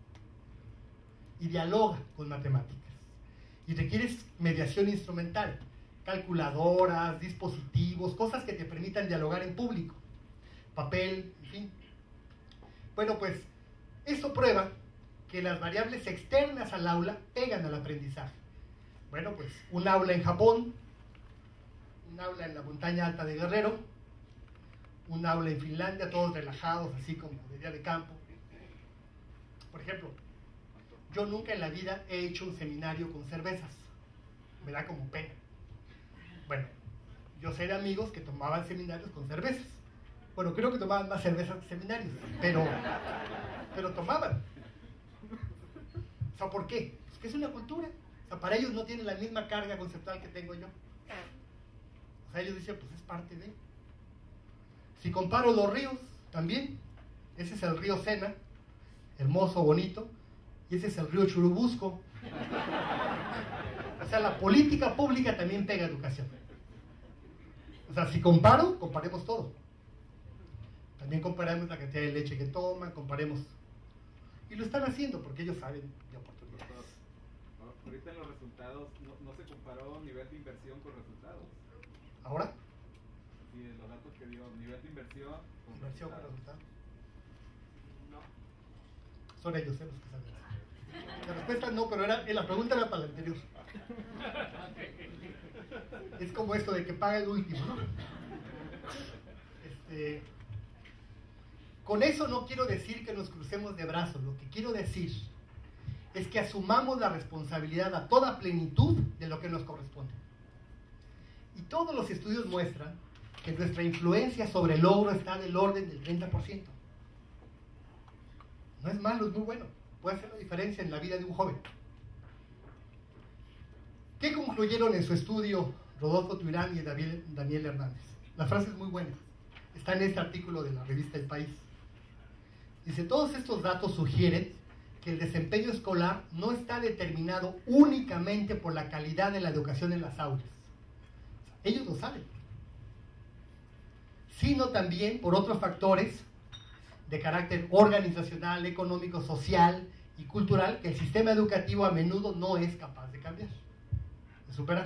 y dialoga con matemáticas. Y requieres mediación instrumental, calculadoras, dispositivos, cosas que te permitan dialogar en público, papel, en fin. Bueno, pues esto prueba que las variables externas al aula pegan al aprendizaje. Bueno, pues un aula en Japón, un aula en la montaña alta de Guerrero, un aula en Finlandia, todos relajados, así como de día de campo. Por ejemplo, yo nunca en la vida he hecho un seminario con cervezas, me da como pena. Bueno, yo sé de amigos que tomaban seminarios con cervezas. Bueno, creo que tomaban más cervezas que seminarios, pero, pero tomaban. O sea, ¿por qué? Pues que es una cultura. O sea, para ellos no tiene la misma carga conceptual que tengo yo. O sea, ellos dicen, pues es parte de... Si comparo los ríos, también, ese es el río Sena, hermoso, bonito, y ese es el río Churubusco. O sea, la política pública también pega educación. O sea, si comparo, comparemos todo. También comparemos la cantidad de leche que toman, comparemos... Y lo están haciendo porque ellos saben de oportunidades. Ahorita en los resultados no, no se comparó nivel de inversión con resultados. ¿Ahora? Sí, los datos que dio, nivel de inversión con ¿Inversión resultados. con resultados? No. Son ellos, eh, los que saben. La respuesta no, pero era, la pregunta era para la anterior. Es como esto de que paga el último, ¿no? Este, con eso no quiero decir que nos crucemos de brazos. Lo que quiero decir es que asumamos la responsabilidad a toda plenitud de lo que nos corresponde. Y todos los estudios muestran que nuestra influencia sobre el logro está del orden del treinta por ciento. No es malo, es muy bueno. Puede hacer la diferencia en la vida de un joven. ¿Qué concluyeron en su estudio Rodolfo Tuirán y Daniel, Daniel Hernández? La frase es muy buena. Está en este artículo de la revista El País. Dice, todos estos datos sugieren que el desempeño escolar no está determinado únicamente por la calidad de la educación en las aulas. O sea, ellos lo saben. Sino también por otros factores de carácter organizacional, económico, social y cultural que el sistema educativo a menudo no es capaz de cambiar, de superar.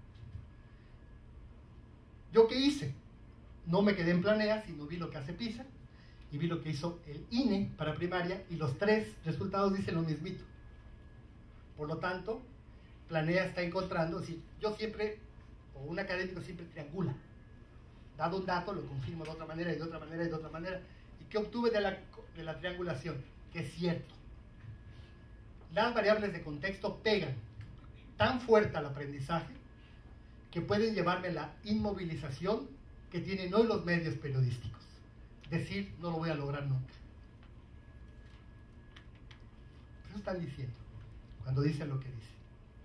¿Yo qué hice? No me quedé en Planea, sino vi lo que hace PISA y vi lo que hizo el I N E para primaria, y los tres resultados dicen lo mismito. Por lo tanto, Planea está encontrando, es decir, yo siempre, o un académico siempre triangula. Dado un dato, lo confirmo de otra manera y de otra manera y de otra manera. ¿Y qué obtuve de la, de la triangulación? Que es cierto. Las variables de contexto pegan tan fuerte al aprendizaje que pueden llevarme a la inmovilización que tienen hoy los medios periodísticos. Decir, no lo voy a lograr nunca. Eso están diciendo, cuando dicen lo que dicen.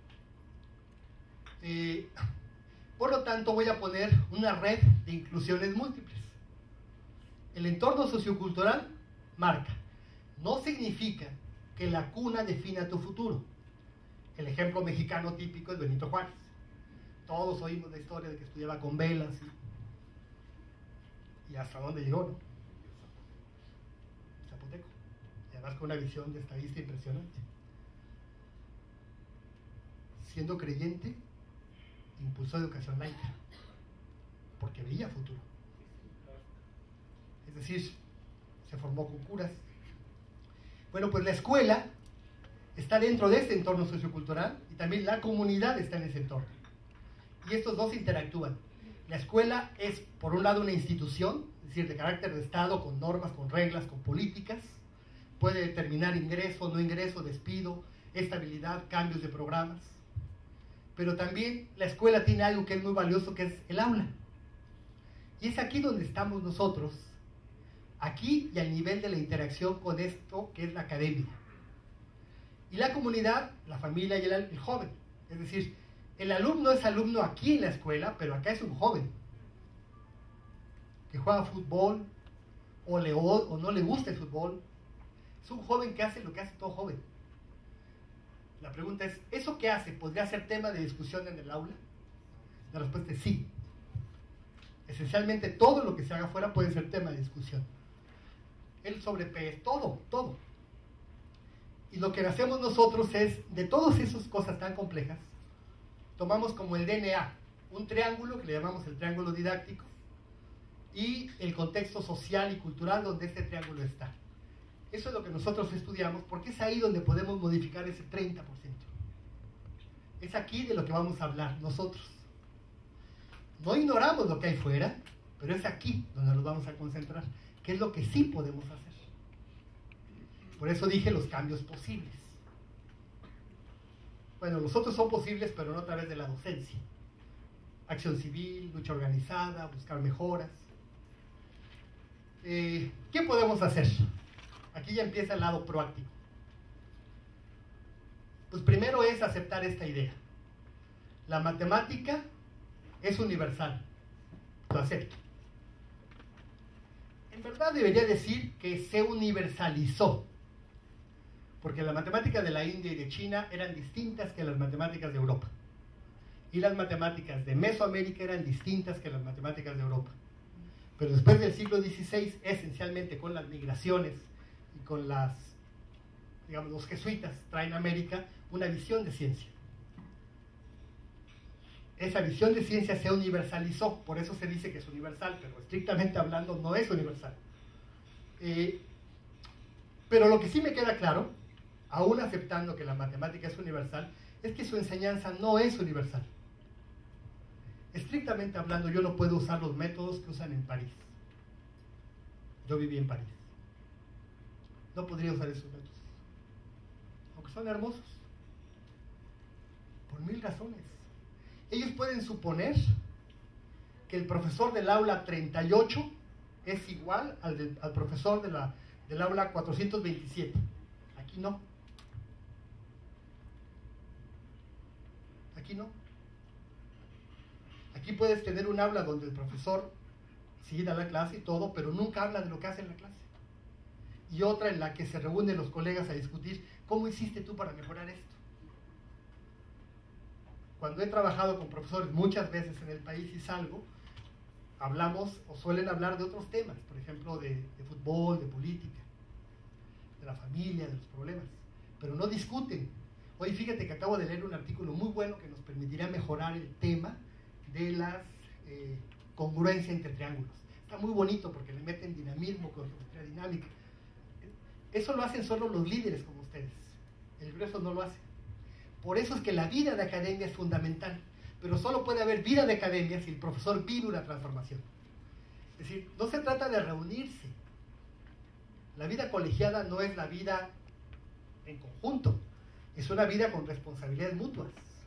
Eh, por lo tanto, voy a poner una red de inclusiones múltiples. El entorno sociocultural marca. No significa que la cuna defina tu futuro. El ejemplo mexicano típico es Benito Juárez. Todos oímos la historia de que estudiaba con velas y, y hasta dónde llegó, ¿no? Zapoteco. Y además con una visión de estadista impresionante. Siendo creyente, impulsó educación laica, porque veía futuro. Es decir, se formó con curas. Bueno, pues la escuela está dentro de ese entorno sociocultural y también la comunidad está en ese entorno. Y estos dos interactúan. La escuela es, por un lado, una institución, es decir, de carácter de Estado, con normas, con reglas, con políticas. Puede determinar ingreso, no ingreso, despido, estabilidad, cambios de programas. Pero también la escuela tiene algo que es muy valioso, que es el aula. Y es aquí donde estamos nosotros, aquí y al nivel de la interacción con esto que es la academia. Y la comunidad, la familia y el, el joven. Es decir, el alumno es alumno aquí en la escuela, pero acá es un joven que juega fútbol o, le, o no le gusta el fútbol. Es un joven que hace lo que hace todo joven. La pregunta es, ¿eso que hace podría ser tema de discusión en el aula? La respuesta es sí. Esencialmente todo lo que se haga afuera puede ser tema de discusión. El sobrepeso, todo, todo. Y lo que hacemos nosotros es, de todas esas cosas tan complejas, tomamos como el D N A, un triángulo que le llamamos el triángulo didáctico, y el contexto social y cultural donde este triángulo está. Eso es lo que nosotros estudiamos, porque es ahí donde podemos modificar ese treinta por ciento. Es aquí de lo que vamos a hablar nosotros. No ignoramos lo que hay fuera, pero es aquí donde nos vamos a concentrar, que es lo que sí podemos hacer. Por eso dije los cambios posibles. Bueno, los otros son posibles, pero no a través de la docencia. Acción civil, lucha organizada, buscar mejoras. Eh, ¿Qué podemos hacer? Aquí ya empieza el lado proactivo. Pues primero es aceptar esta idea. La matemática es universal. Lo acepto. En verdad debería decir que se universalizó, porque las matemáticas de la India y de China eran distintas que las matemáticas de Europa, y las matemáticas de Mesoamérica eran distintas que las matemáticas de Europa. Pero después del siglo dieciséis, esencialmente con las migraciones y con las, digamos, los jesuitas traen a América una visión de ciencia. Esa visión de ciencia se universalizó, por eso se dice que es universal, pero estrictamente hablando no es universal. Eh, pero lo que sí me queda claro, aún aceptando que la matemática es universal, es que su enseñanza no es universal. Estrictamente hablando, yo no puedo usar los métodos que usan en París. Yo viví en París. No podría usar esos métodos, aunque son hermosos, por mil razones. Ellos pueden suponer que el profesor del aula treinta y ocho es igual al, de, al profesor de la, del aula cuatrocientos veintisiete. Aquí no. Aquí no. Aquí puedes tener un aula donde el profesor sí da la clase y todo, pero nunca habla de lo que hace en la clase. Y otra en la que se reúnen los colegas a discutir, ¿cómo hiciste tú para mejorar esto? Cuando he trabajado con profesores muchas veces en el país y salgo, hablamos o suelen hablar de otros temas, por ejemplo, de, de fútbol, de política, de la familia, de los problemas, pero no discuten. Oye, fíjate que acabo de leer un artículo muy bueno que nos permitirá mejorar el tema de la eh, congruencia entre triángulos. Está muy bonito porque le meten dinamismo con geometría dinámica. Eso lo hacen solo los líderes como ustedes. El grueso no lo hace. Por eso es que la vida de academia es fundamental, pero solo puede haber vida de academia si el profesor vive una transformación. Es decir, no se trata de reunirse. La vida colegiada no es la vida en conjunto, es una vida con responsabilidades mutuas.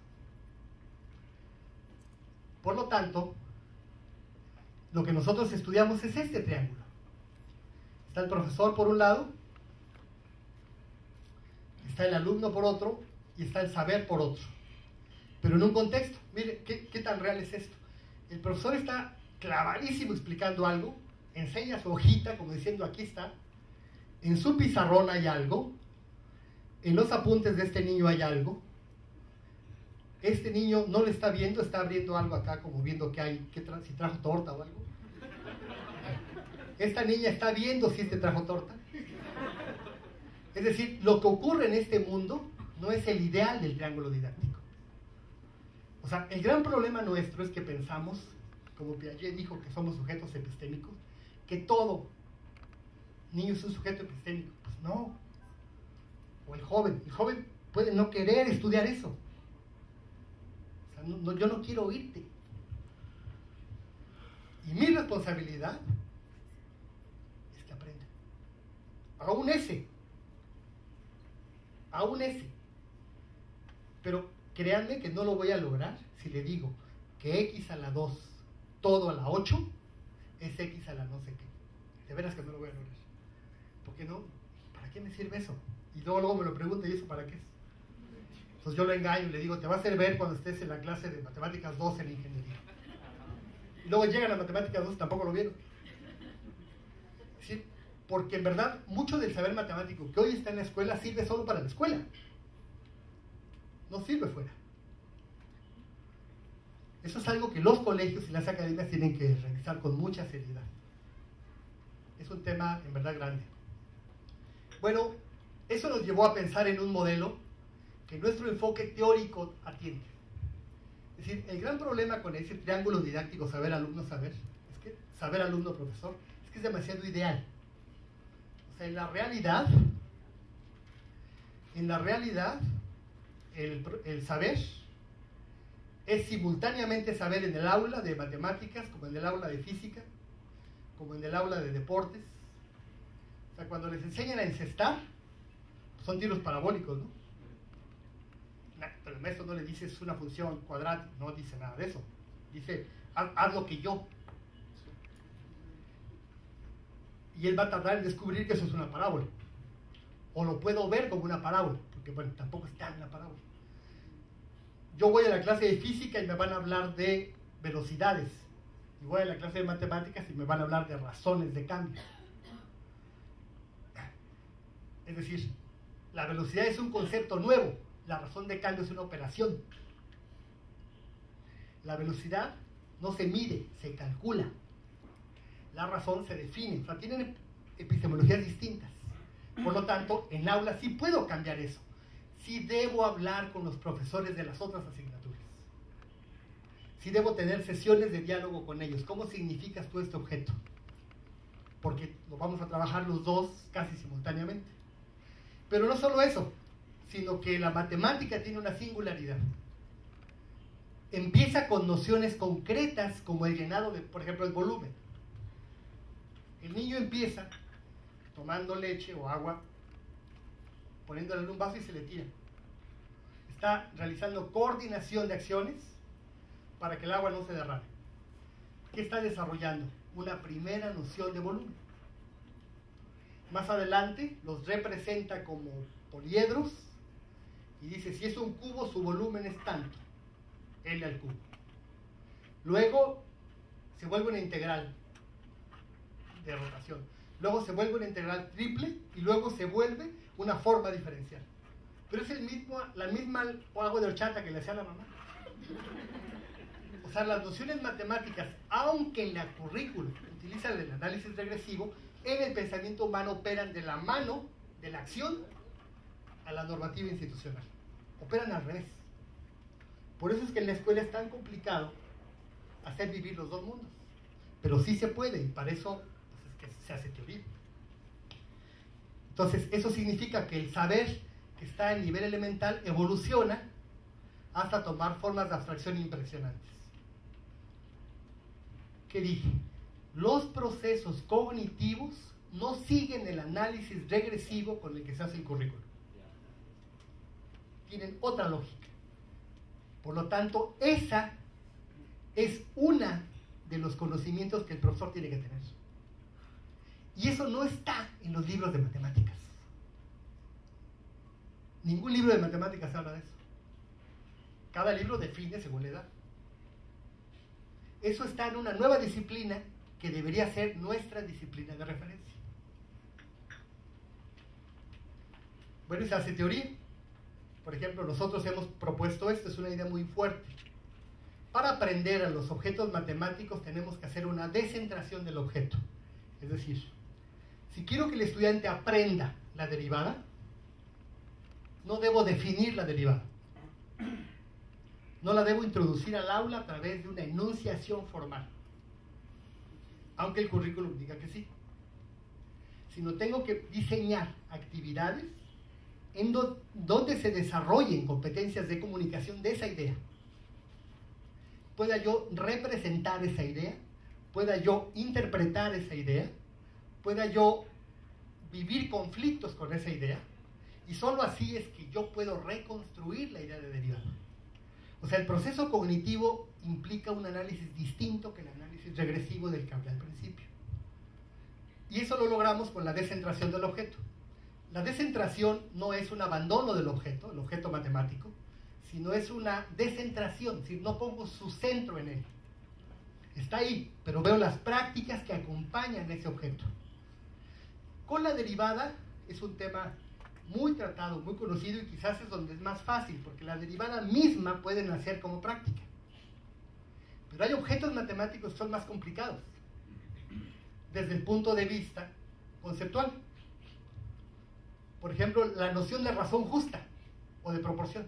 Por lo tanto, lo que nosotros estudiamos es este triángulo. Está el profesor por un lado, está el alumno por otro, y está el saber por otro, pero en un contexto. Mire, ¿qué, qué tan real es esto? El profesor está clavadísimo explicando algo, enseña su hojita como diciendo aquí está, en su pizarrón hay algo, en los apuntes de este niño hay algo, este niño no le está viendo, está abriendo algo acá como viendo que hay, que tra si trajo torta o algo, esta niña está viendo si este trajo torta. Es decir, lo que ocurre en este mundo no es el ideal del triángulo didáctico. O sea, el gran problema nuestro es que pensamos, como Piaget dijo que somos sujetos epistémicos, que todo niño es un sujeto epistémico. Pues no. O el joven. El joven puede no querer estudiar eso. O sea, no, no, yo no quiero oírte. Y mi responsabilidad es que aprenda. Aún ese. Aún ese. Pero créanme que no lo voy a lograr si le digo que x a la dos, todo a la ocho, es x a la no sé qué. De veras que no lo voy a lograr. ¿Por qué no? ¿Para qué me sirve eso? Y luego, luego me lo pregunta, ¿y eso para qué es? Entonces yo lo engaño y le digo, te va a servir cuando estés en la clase de matemáticas dos en ingeniería. Y luego llegan a matemáticas dos y tampoco lo vieron. Es decir, porque en verdad mucho del saber matemático que hoy está en la escuela sirve solo para la escuela. No sirve fuera. Eso es algo que los colegios y las academias tienen que revisar con mucha seriedad. Es un tema en verdad grande. Bueno, eso nos llevó a pensar en un modelo que nuestro enfoque teórico atiende. Es decir, el gran problema con ese triángulo didáctico saber-alumno-saber, es que saber-alumno-profesor, es que es demasiado ideal. O sea, en la realidad, en la realidad, el, el saber es simultáneamente saber en el aula de matemáticas, como en el aula de física, como en el aula de deportes. O sea, cuando les enseñan a encestar, son tiros parabólicos, ¿no? Pero el maestro no le dice es una función cuadrática, no dice nada de eso. Dice, haz, haz lo que yo. Y él va a tardar en descubrir que eso es una parábola. O lo puedo ver como una parábola, porque bueno, tampoco está en la parábola. Yo voy a la clase de física y me van a hablar de velocidades, y voy a la clase de matemáticas y me van a hablar de razones de cambio. Es decir, la velocidad es un concepto nuevo, la razón de cambio es una operación. La velocidad no se mide, se calcula. La razón se define, o sea, tienen epistemologías distintas. Por lo tanto, en aula sí puedo cambiar eso. Sí debo hablar con los profesores de las otras asignaturas. Sí debo tener sesiones de diálogo con ellos. ¿Cómo significas tú este objeto? Porque lo vamos a trabajar los dos casi simultáneamente. Pero no solo eso, sino que la matemática tiene una singularidad. Empieza con nociones concretas como el llenado de, por ejemplo, el volumen. El niño empieza tomando leche o agua, poniéndole en un vaso y se le tira. Está realizando coordinación de acciones para que el agua no se derrame. ¿Qué está desarrollando? Una primera noción de volumen. Más adelante los representa como poliedros y dice, si es un cubo, su volumen es tanto, L al cubo. Luego se vuelve una integral de rotación. Luego se vuelve una integral triple y luego se vuelve una forma diferencial. Pero es el mismo, la misma agua de horchata que le hacía a la mamá. O sea, las nociones matemáticas, aunque en la currícula utilizan el análisis regresivo, en el pensamiento humano operan de la mano de la acción a la normativa institucional. Operan al revés. Por eso es que en la escuela es tan complicado hacer vivir los dos mundos. Pero sí se puede, y para eso pues, es que se hace teoría. Entonces, eso significa que el saber que está en nivel elemental evoluciona hasta tomar formas de abstracción impresionantes. ¿Qué dije? Los procesos cognitivos no siguen el análisis regresivo con el que se hace el currículo. Tienen otra lógica. Por lo tanto, esa es una de los conocimientos que el profesor tiene que tener. Y eso no está en los libros de matemáticas. Ningún libro de matemáticas habla de eso. Cada libro define según la edad. Eso está en una nueva disciplina que debería ser nuestra disciplina de referencia. Bueno, y se hace teoría. Por ejemplo, nosotros hemos propuesto esto, es una idea muy fuerte. Para aprender a los objetos matemáticos tenemos que hacer una descentración del objeto. Es decir, si quiero que el estudiante aprenda la derivada, no debo definir la derivada. No la debo introducir al aula a través de una enunciación formal, aunque el currículum diga que sí. Sino tengo que diseñar actividades en do, donde se desarrollen competencias de comunicación de esa idea. Pueda yo representar esa idea, pueda yo interpretar esa idea, pueda yo vivir conflictos con esa idea, y solo así es que yo puedo reconstruir la idea de derivada. O sea, el proceso cognitivo implica un análisis distinto que el análisis regresivo del que hablé al principio. Y eso lo logramos con la descentración del objeto. La descentración no es un abandono del objeto, el objeto matemático, sino es una descentración, es decir, no pongo su centro en él. Está ahí, pero veo las prácticas que acompañan ese objeto. Con la derivada es un tema muy tratado, muy conocido, y quizás es donde es más fácil, porque la derivada misma puede nacer como práctica. Pero hay objetos matemáticos que son más complicados, desde el punto de vista conceptual. Por ejemplo, la noción de razón justa o de proporción.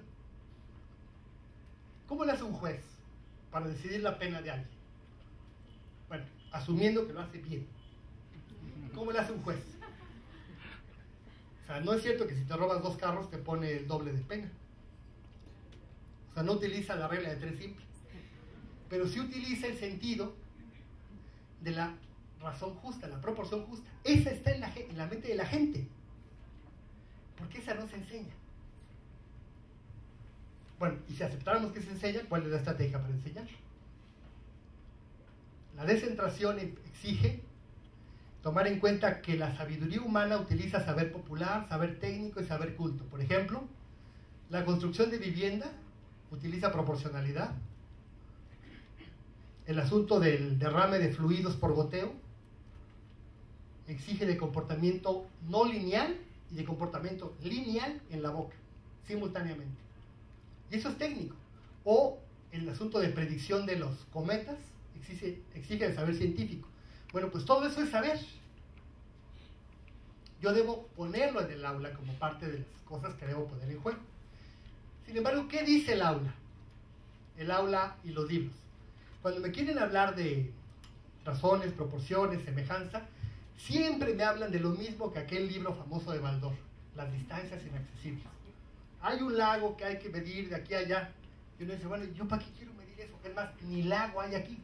¿Cómo le hace un juez para decidir la pena de alguien? Bueno, asumiendo que lo hace bien. ¿Cómo le hace un juez? O sea, no es cierto que si te robas dos carros te pone el doble de pena. O sea, no utiliza la regla de tres simple. Pero sí utiliza el sentido de la razón justa, la proporción justa. Esa está en la, en la mente de la gente. Porque esa no se enseña. Bueno, y si aceptáramos que se enseña, ¿cuál es la estrategia para enseñar? La descentración exige tomar en cuenta que la sabiduría humana utiliza saber popular, saber técnico y saber culto. Por ejemplo, La construcción de vivienda utiliza proporcionalidad. El asunto del derrame de fluidos por goteo exige de comportamiento no lineal y de comportamiento lineal en la boca, simultáneamente. Y eso es técnico. O el asunto de predicción de los cometas exige, exige de saber científico. Bueno, pues todo eso es saber. Yo debo ponerlo en el aula como parte de las cosas que debo poner en juego. Sin embargo, ¿qué dice el aula? El aula y los libros. Cuando me quieren hablar de razones, proporciones, semejanza, siempre me hablan de lo mismo que aquel libro famoso de Baldor, las distancias inaccesibles. Hay un lago que hay que medir de aquí a allá. Y uno dice, bueno, ¿yo para qué quiero medir eso? Es más, ni lago hay aquí.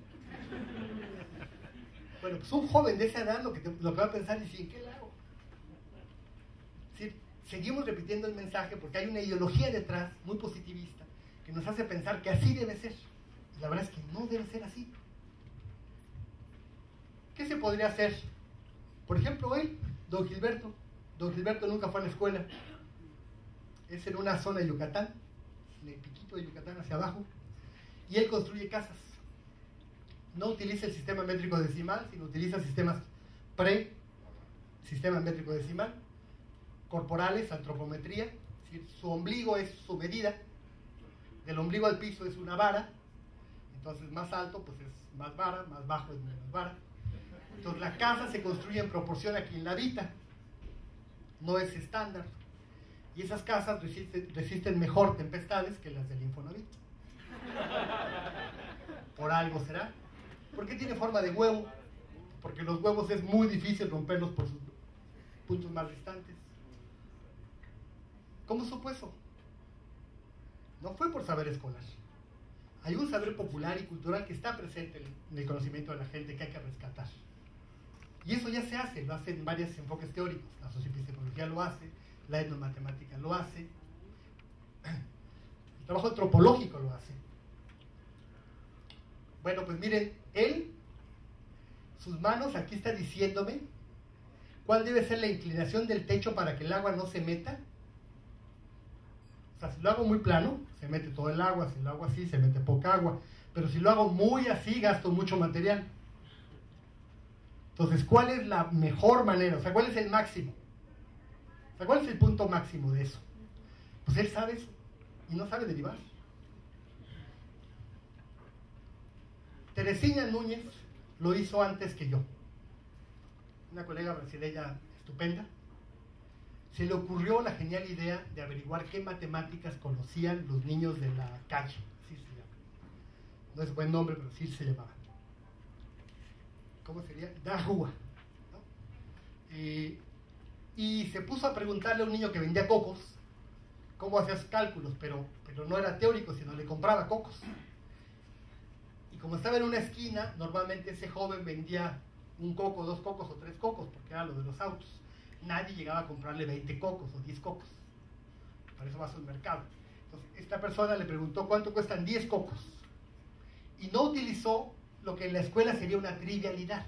Bueno, pues un joven de esa edad lo que, te, lo que va a pensar es, ¿en qué lago? ¿Sí? Seguimos repitiendo el mensaje porque hay una ideología detrás, muy positivista, que nos hace pensar que así debe ser. Y la verdad es que no debe ser así. ¿Qué se podría hacer? Por ejemplo, hoy, don Gilberto. Don Gilberto nunca fue a la escuela. Es en una zona de Yucatán, en el piquito de Yucatán hacia abajo, y él construye casas. No utiliza el sistema métrico decimal, sino utiliza sistemas pre, sistema métrico decimal, corporales, antropometría, es decir, su ombligo es su medida, del ombligo al piso es una vara, entonces más alto pues es más vara, más bajo es menos vara. Entonces la casa se construye en proporción a quien la habita, no es estándar. Y esas casas resisten, resisten mejor tempestades que las del Infonavit. Por algo será. ¿Por qué tiene forma de huevo? Porque los huevos es muy difícil romperlos por sus puntos más distantes. ¿Cómo supo eso? No fue por saber escolar. Hay un saber popular y cultural que está presente en el conocimiento de la gente que hay que rescatar. Y eso ya se hace, lo hacen varios enfoques teóricos. La socioepistemología lo hace, la etnomatemática lo hace, el trabajo antropológico lo hace. Bueno, pues miren, él, sus manos, aquí está diciéndome cuál debe ser la inclinación del techo para que el agua no se meta. O sea, si lo hago muy plano, se mete todo el agua, si lo hago así, se mete poca agua, pero si lo hago muy así, gasto mucho material. Entonces, ¿cuál es la mejor manera? O sea, ¿cuál es el máximo? O sea, ¿cuál es el punto máximo de eso? Pues él sabe eso y no sabe derivar. Teresina Núñez lo hizo antes que yo. Una colega brasileña estupenda. Se le ocurrió la genial idea de averiguar qué matemáticas conocían los niños de la calle. Así se llama. No es buen nombre, pero sí se llamaba. ¿Cómo sería? Da rúa, ¿no? Eh, y se puso a preguntarle a un niño que vendía cocos cómo hacías cálculos, pero, pero no era teórico, sino le compraba cocos. Y como estaba en una esquina, normalmente ese joven vendía un coco, dos cocos o tres cocos, porque era lo de los autos. Nadie llegaba a comprarle veinte cocos o diez cocos. Para eso vas al mercado. Entonces, esta persona le preguntó cuánto cuestan diez cocos. Y no utilizó lo que en la escuela sería una trivialidad.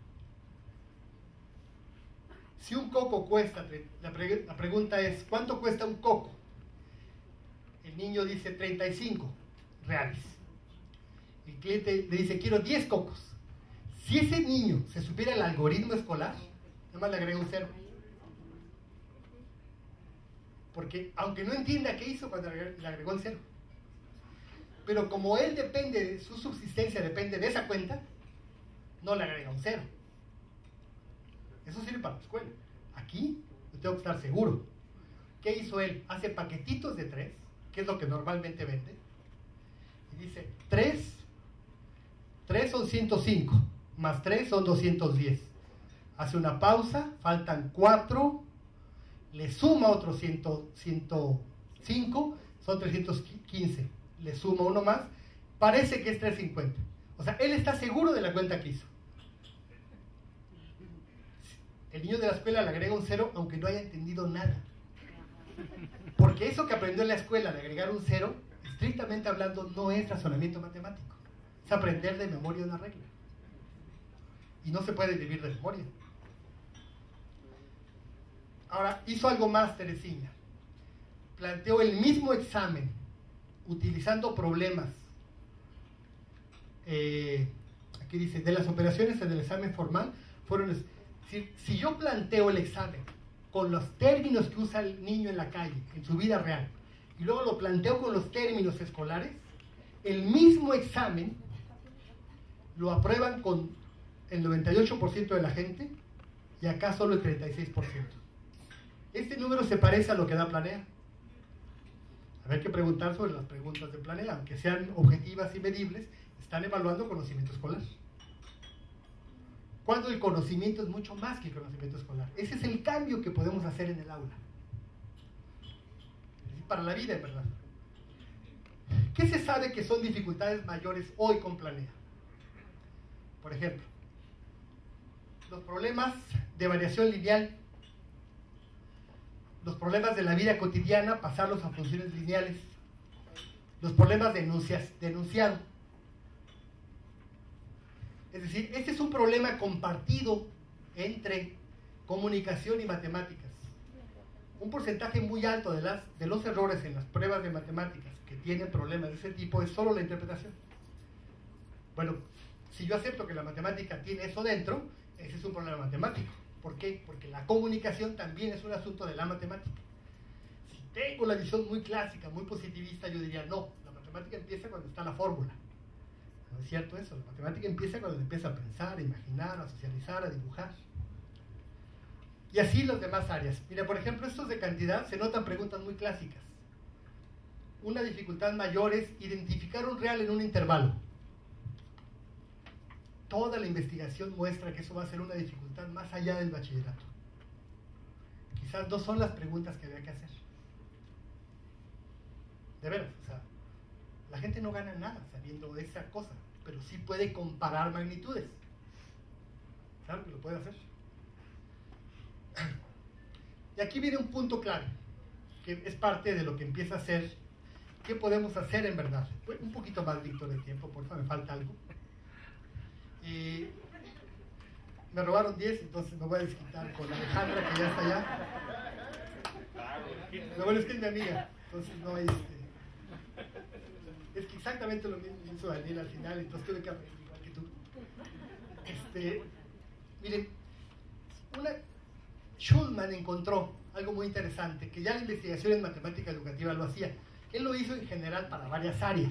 Si un coco cuesta, la, pre, la pregunta es, ¿cuánto cuesta un coco? El niño dice treinta y cinco reales. El cliente le dice, quiero diez cocos. Si ese niño se supiera el algoritmo escolar, nada más le agrega un cero. Porque aunque no entienda qué hizo cuando le agregó el cero, pero como él depende, su subsistencia depende de esa cuenta, no le agrega un cero. Eso sirve para la escuela. Aquí yo tengo que estar seguro. ¿Qué hizo él? Hace paquetitos de tres, que es lo que normalmente vende, y dice, tres, tres son ciento cinco, más tres son doscientos diez. Hace una pausa, faltan cuatro, le suma otro ciento cinco, son trescientos quince. Le suma uno más, parece que es trescientos cincuenta. O sea, él está seguro de la cuenta que hizo. El niño de la escuela le agrega un cero aunque no haya entendido nada. Porque eso que aprendió en la escuela de agregar un cero, estrictamente hablando, no es razonamiento matemático. Es aprender de memoria una regla. Y no se puede vivir de memoria. Ahora, hizo algo más Teresina. planteo el mismo examen utilizando problemas, eh, aquí dice, de las operaciones en el examen formal, fueron, es decir, si yo planteo el examen con los términos que usa el niño en la calle, en su vida real, y luego lo planteo con los términos escolares, el mismo examen lo aprueban con el noventa y ocho por ciento de la gente y acá solo el treinta y seis por ciento. Este número se parece a lo que da Planea. Habrá que preguntar sobre las preguntas de Planea, aunque sean objetivas y medibles, están evaluando conocimiento escolar. Cuando el conocimiento es mucho más que el conocimiento escolar. Ese es el cambio que podemos hacer en el aula. Para la vida, en verdad. ¿Qué se sabe que son dificultades mayores hoy con Planea? Por ejemplo, los problemas de variación lineal, los problemas de la vida cotidiana, pasarlos a funciones lineales, los problemas de, enuncias, de enunciado. Es decir, este es un problema compartido entre comunicación y matemáticas. Un porcentaje muy alto de, las, de los errores en las pruebas de matemáticas que tienen problemas de ese tipo es solo la interpretación. Bueno, si yo acepto que la matemática tiene eso dentro, ese es un problema matemático. ¿Por qué? Porque la comunicación también es un asunto de la matemática. Si tengo la visión muy clásica, muy positivista, yo diría, no, la matemática empieza cuando está la fórmula. No es cierto eso, la matemática empieza cuando empieza a pensar, a imaginar, a socializar, a dibujar. Y así las demás áreas. Mira, por ejemplo, estos de cantidad se notan preguntas muy clásicas. Una dificultad mayor es identificar un real en un intervalo. Toda la investigación muestra que eso va a ser una dificultad más allá del bachillerato. Quizás no son las preguntas que había que hacer. De veras, o sea, la gente no gana nada sabiendo esa cosa, pero sí puede comparar magnitudes. Claro que lo puede hacer. Y aquí viene un punto clave, que es parte de lo que empieza a ser. ¿Qué podemos hacer en verdad? Un poquito más, Víctor, de tiempo, por favor, me falta algo. Y me robaron diez, entonces me voy a desquitar con Alejandra, que ya está allá. Lo bueno es que es mi amiga, entonces no hay este... Es que exactamente lo mismo hizo Daniel al final, entonces tuve que aprender igual que tú. Este, miren, una, Schulman encontró algo muy interesante, que ya la investigación en matemática educativa lo hacía. Él lo hizo en general para varias áreas.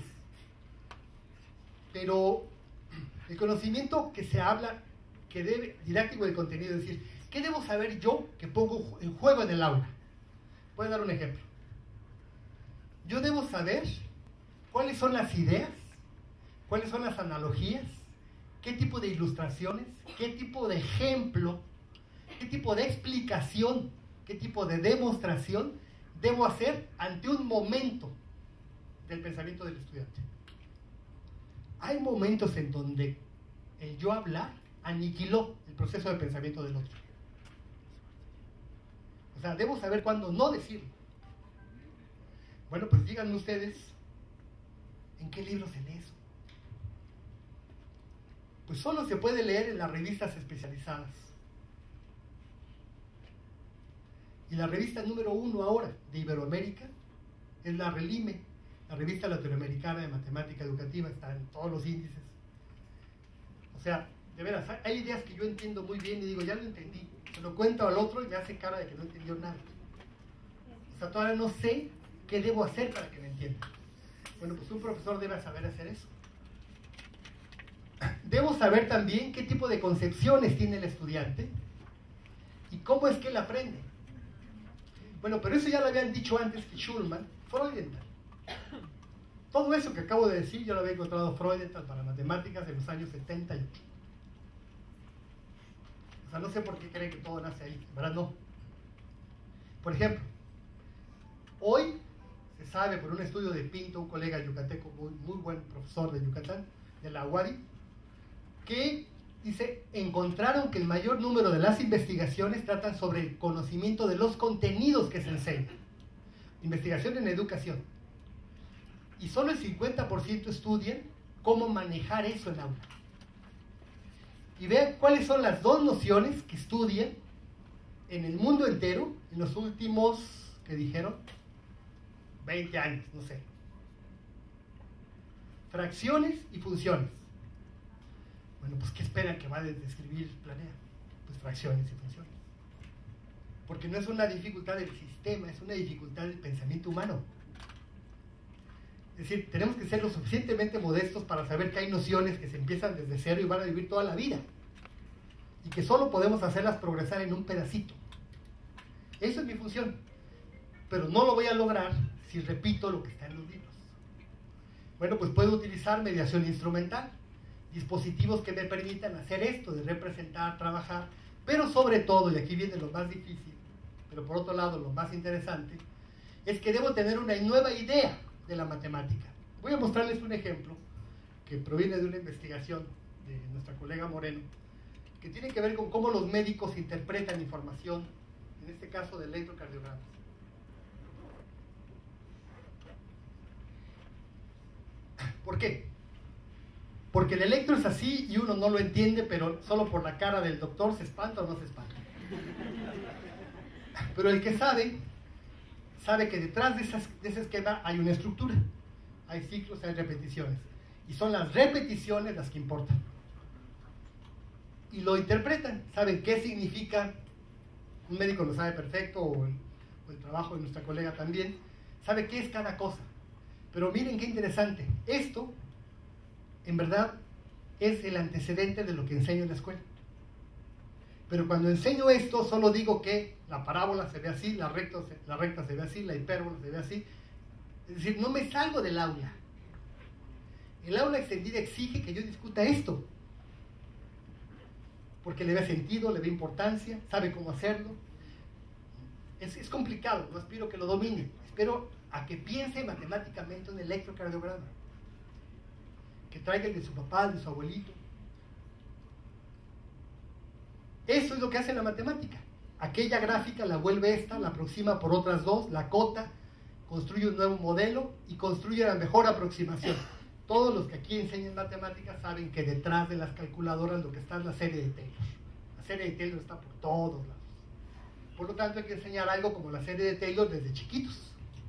Pero el conocimiento que se habla, que debe, didáctico del contenido, es decir, ¿qué debo saber yo que pongo en juego en el aula? Voy a dar un ejemplo. Yo debo saber cuáles son las ideas, cuáles son las analogías, qué tipo de ilustraciones, qué tipo de ejemplo, qué tipo de explicación, qué tipo de demostración debo hacer ante un momento del pensamiento del estudiante. Hay momentos en donde el yo hablar aniquiló el proceso de pensamiento del otro. O sea, debo saber cuándo no decirlo. Bueno, pues díganme ustedes, ¿en qué libro se lee eso? Pues solo se puede leer en las revistas especializadas. Y la revista número uno ahora de Iberoamérica es la RELIME, la revista latinoamericana de matemática educativa, está en todos los índices. O sea, de veras, hay ideas que yo entiendo muy bien y digo, ya lo entendí. Se lo cuento al otro y me hace cara de que no entendió nada. O sea, todavía no sé qué debo hacer para que me entienda. Bueno, pues un profesor debe saber hacer eso. Debo saber también qué tipo de concepciones tiene el estudiante y cómo es que él aprende. Bueno, pero eso ya lo habían dicho antes que Schulman, Freudenthal. Todo eso que acabo de decir, yo lo había encontrado Freudenthal para matemáticas en los años setenta y ocho. O sea, no sé por qué creen que todo nace ahí, ¿verdad? No. Por ejemplo, hoy se sabe por un estudio de Pinto, un colega yucateco, muy, muy buen profesor de Yucatán, de la U A R I, que dice, encontraron que el mayor número de las investigaciones tratan sobre el conocimiento de los contenidos que se enseñan. Investigación en educación. Y solo el cincuenta por ciento estudian cómo manejar eso en aula. Y vean cuáles son las dos nociones que estudian en el mundo entero en los últimos, ¿qué dijeron? veinte años, no sé. Fracciones y funciones. Bueno, pues ¿qué esperan que va a describir Planea? Pues fracciones y funciones. Porque no es una dificultad del sistema, es una dificultad del pensamiento humano. Es decir, tenemos que ser lo suficientemente modestos para saber que hay nociones que se empiezan desde cero y van a vivir toda la vida. Y que solo podemos hacerlas progresar en un pedacito. Eso es mi función. Pero no lo voy a lograr si repito lo que está en los libros. Bueno, pues puedo utilizar mediación instrumental, dispositivos que me permitan hacer esto, de representar, trabajar, pero sobre todo, y aquí viene lo más difícil, pero por otro lado lo más interesante, es que debo tener una nueva idea de la matemática. Voy a mostrarles un ejemplo que proviene de una investigación de nuestra colega Moreno, que tiene que ver con cómo los médicos interpretan información, en este caso de electrocardiogramas. ¿Por qué? Porque el electro es así y uno no lo entiende, pero solo por la cara del doctor se espanta o no se espanta. Pero el que sabe, sabe que detrás de, esas, de ese esquema hay una estructura, hay ciclos, hay repeticiones, y son las repeticiones las que importan. Y lo interpretan, saben qué significa, un médico lo sabe perfecto, o el, o el trabajo de nuestra colega también, sabe qué es cada cosa. Pero miren qué interesante, esto en verdad es el antecedente de lo que enseño en la escuela. Pero cuando enseño esto, solo digo que la parábola se ve así, la recta, la recta se ve así, la hipérbola se ve así. Es decir, no me salgo del aula. El aula extendida exige que yo discuta esto. Porque le ve sentido, le ve importancia, sabe cómo hacerlo. Es, es complicado, no aspiro que lo domine. Espero a que piense matemáticamente en el electrocardiograma. Que traiga el de su papá, el de su abuelito. Eso es lo que hace la matemática. Aquella gráfica la vuelve esta, la aproxima por otras dos, la acota, construye un nuevo modelo y construye la mejor aproximación. Todos los que aquí enseñan matemáticas saben que detrás de las calculadoras lo que está es la serie de Taylor. La serie de Taylor está por todos lados. Por lo tanto, hay que enseñar algo como la serie de Taylor desde chiquitos.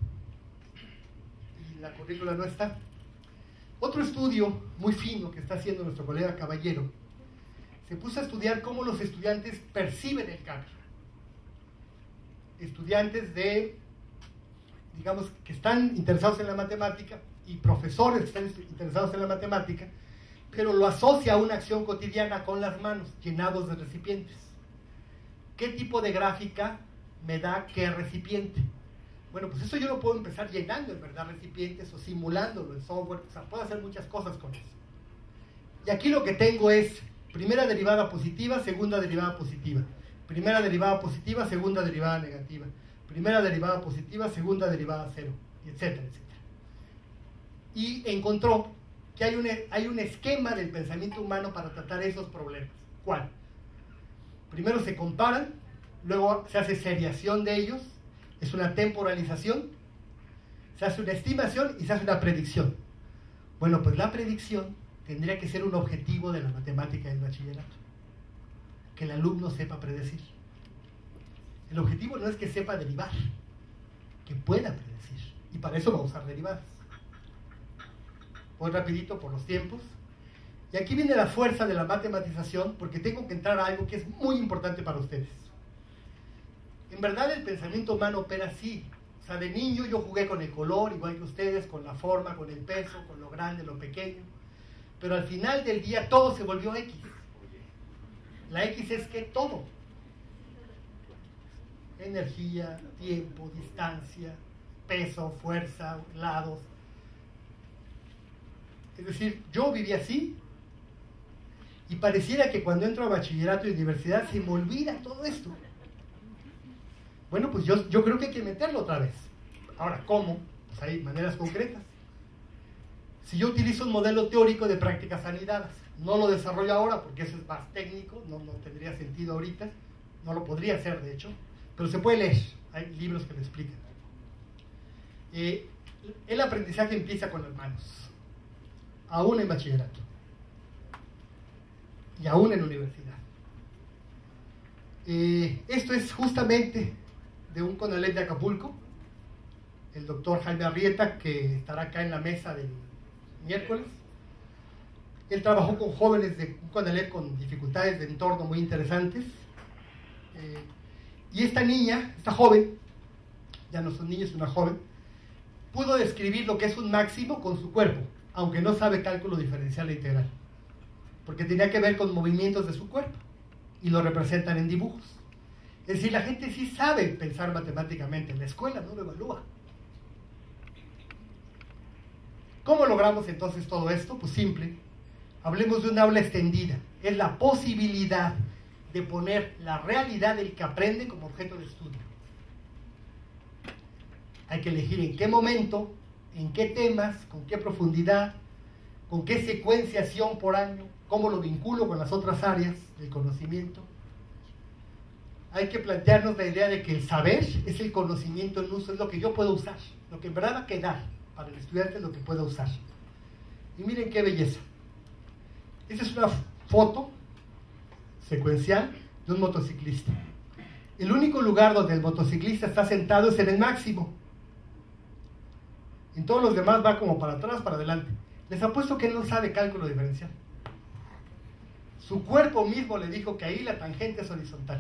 Y la currícula no está. Otro estudio muy fino que está haciendo nuestro colega Caballero, se puso a estudiar cómo los estudiantes perciben el cambio. Estudiantes de, digamos, que están interesados en la matemática y profesores que están interesados en la matemática, pero lo asocia a una acción cotidiana con las manos, llenados de recipientes. ¿Qué tipo de gráfica me da qué recipiente? Bueno, pues eso yo lo puedo empezar llenando, en verdad, recipientes o simulándolo en software. O sea, puedo hacer muchas cosas con eso. Y aquí lo que tengo es primera derivada positiva, segunda derivada positiva. Primera derivada positiva, segunda derivada negativa. Primera derivada positiva, segunda derivada cero, etcétera, etcétera. Y encontró que hay un, hay un esquema del pensamiento humano para tratar esos problemas. ¿Cuál? Primero se comparan, luego se hace seriación de ellos, es una temporalización, se hace una estimación y se hace una predicción. Bueno, pues la predicción tendría que ser un objetivo de la matemática del bachillerato, que el alumno sepa predecir. El objetivo no es que sepa derivar, que pueda predecir, y para eso va a usar derivadas. Voy rapidito por los tiempos. Y aquí viene la fuerza de la matematización, porque tengo que entrar a algo que es muy importante para ustedes. En verdad el pensamiento humano opera así. O sea, de niño yo jugué con el color, igual que ustedes, con la forma, con el peso, con lo grande, lo pequeño. Pero al final del día todo se volvió X. La X es que todo. Energía, tiempo, distancia, peso, fuerza, lados. Es decir, yo viví así y pareciera que cuando entro a bachillerato y universidad se me olvida todo esto. Bueno, pues yo, yo creo que hay que meterlo otra vez. Ahora, ¿cómo? Pues hay maneras concretas. Si yo utilizo un modelo teórico de prácticas anidadas, no lo desarrollo ahora porque eso es más técnico, no, no tendría sentido ahorita, no lo podría hacer de hecho, pero se puede leer, hay libros que lo explican. Eh, el aprendizaje empieza con las manos, aún en bachillerato y aún en universidad. Eh, esto es justamente de un CONALEP de Acapulco, el doctor Jaime Arrieta, que estará acá en la mesa del miércoles. Él trabajó con jóvenes de Conalep con dificultades de entorno muy interesantes. Eh, y esta niña, esta joven, ya no son niños, es una joven, pudo describir lo que es un máximo con su cuerpo, aunque no sabe cálculo diferencial e integral, porque tenía que ver con movimientos de su cuerpo y lo representan en dibujos. Es decir, la gente sí sabe pensar matemáticamente, en la escuela no lo evalúa. ¿Cómo logramos entonces todo esto? Pues simple, hablemos de un aula extendida, es la posibilidad de poner la realidad del que aprende como objeto de estudio. Hay que elegir en qué momento, en qué temas, con qué profundidad, con qué secuenciación por año, cómo lo vinculo con las otras áreas del conocimiento. Hay que plantearnos la idea de que el saber es el conocimiento en uso, es lo que yo puedo usar, lo que en verdad va a quedar para el estudiante es lo que puedo usar. Y miren qué belleza. Esta es una foto secuencial de un motociclista. El único lugar donde el motociclista está sentado es en el máximo. En todos los demás va como para atrás, para adelante. Les apuesto que él no sabe cálculo diferencial. Su cuerpo mismo le dijo que ahí la tangente es horizontal.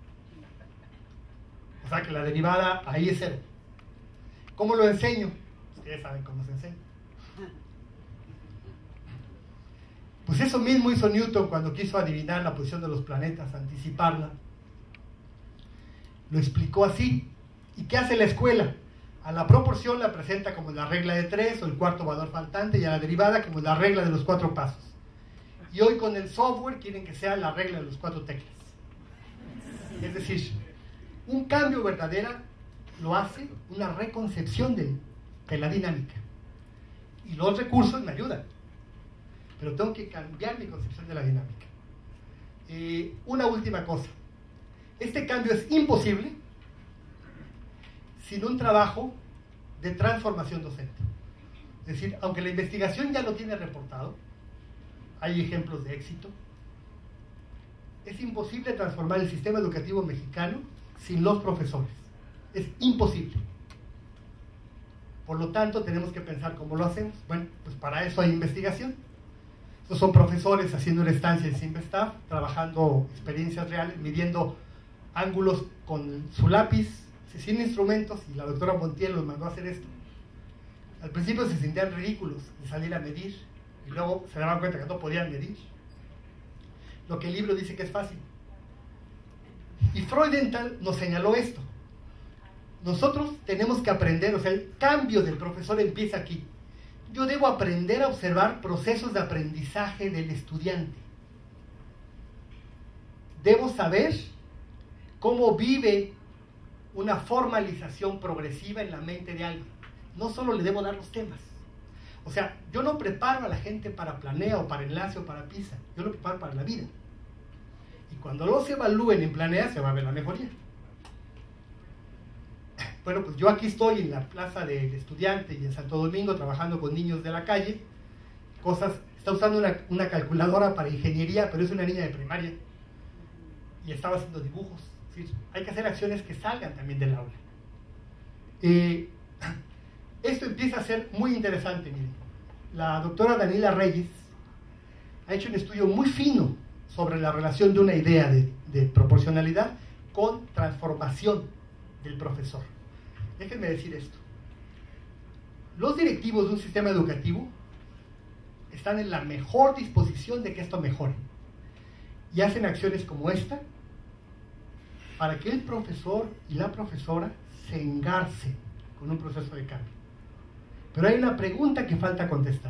O sea que la derivada ahí es cero. ¿Cómo lo enseño? Ustedes saben cómo se enseña. Pues eso mismo hizo Newton cuando quiso adivinar la posición de los planetas, anticiparla. Lo explicó así. ¿Y qué hace la escuela? A la proporción la presenta como la regla de tres o el cuarto valor faltante, y a la derivada como la regla de los cuatro pasos. Y hoy con el software quieren que sea la regla de los cuatro teclas. Es decir, un cambio verdadero lo hace una reconcepción de, de la dinámica. Y los recursos me ayudan, pero tengo que cambiar mi concepción de la dinámica. Eh, una última cosa. Este cambio es imposible sin un trabajo de transformación docente. Es decir, aunque la investigación ya lo tiene reportado, hay ejemplos de éxito, es imposible transformar el sistema educativo mexicano sin los profesores. Es imposible. Por lo tanto, tenemos que pensar cómo lo hacemos. Bueno, pues para eso hay investigación. Estos son profesores haciendo una estancia en Simvestaff, trabajando experiencias reales, midiendo ángulos con su lápiz, sin instrumentos, y la doctora Montiel los mandó a hacer esto. Al principio se sentían ridículos de salir a medir, y luego se daban cuenta que no podían medir. Lo que el libro dice que es fácil. Y Freudenthal nos señaló esto. Nosotros tenemos que aprender, o sea, el cambio del profesor empieza aquí. Yo debo aprender a observar procesos de aprendizaje del estudiante. Debo saber cómo vive una formalización progresiva en la mente de alguien. No solo le debo dar los temas. O sea, yo no preparo a la gente para Planea o para Enlace o para PISA. Yo lo preparo para la vida. Y cuando los evalúen en Planea se va a ver la mejoría. Bueno, pues yo aquí estoy en la plaza del estudiante y en Santo Domingo trabajando con niños de la calle. Cosas, está usando una, una calculadora para ingeniería, pero es una niña de primaria. Y estaba haciendo dibujos. ¿Sí? Hay que hacer acciones que salgan también del aula. Eh, esto empieza a ser muy interesante, miren. La doctora Daniela Reyes ha hecho un estudio muy fino sobre la relación de una idea de, de proporcionalidad con transformación del profesor. Déjenme decir esto. Los directivos de un sistema educativo están en la mejor disposición de que esto mejore. Y hacen acciones como esta para que el profesor y la profesora se engarcen con un proceso de cambio. Pero hay una pregunta que falta contestar.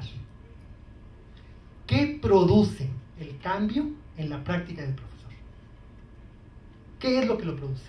¿Qué produce el cambio en la práctica del profesor? ¿Qué es lo que lo produce?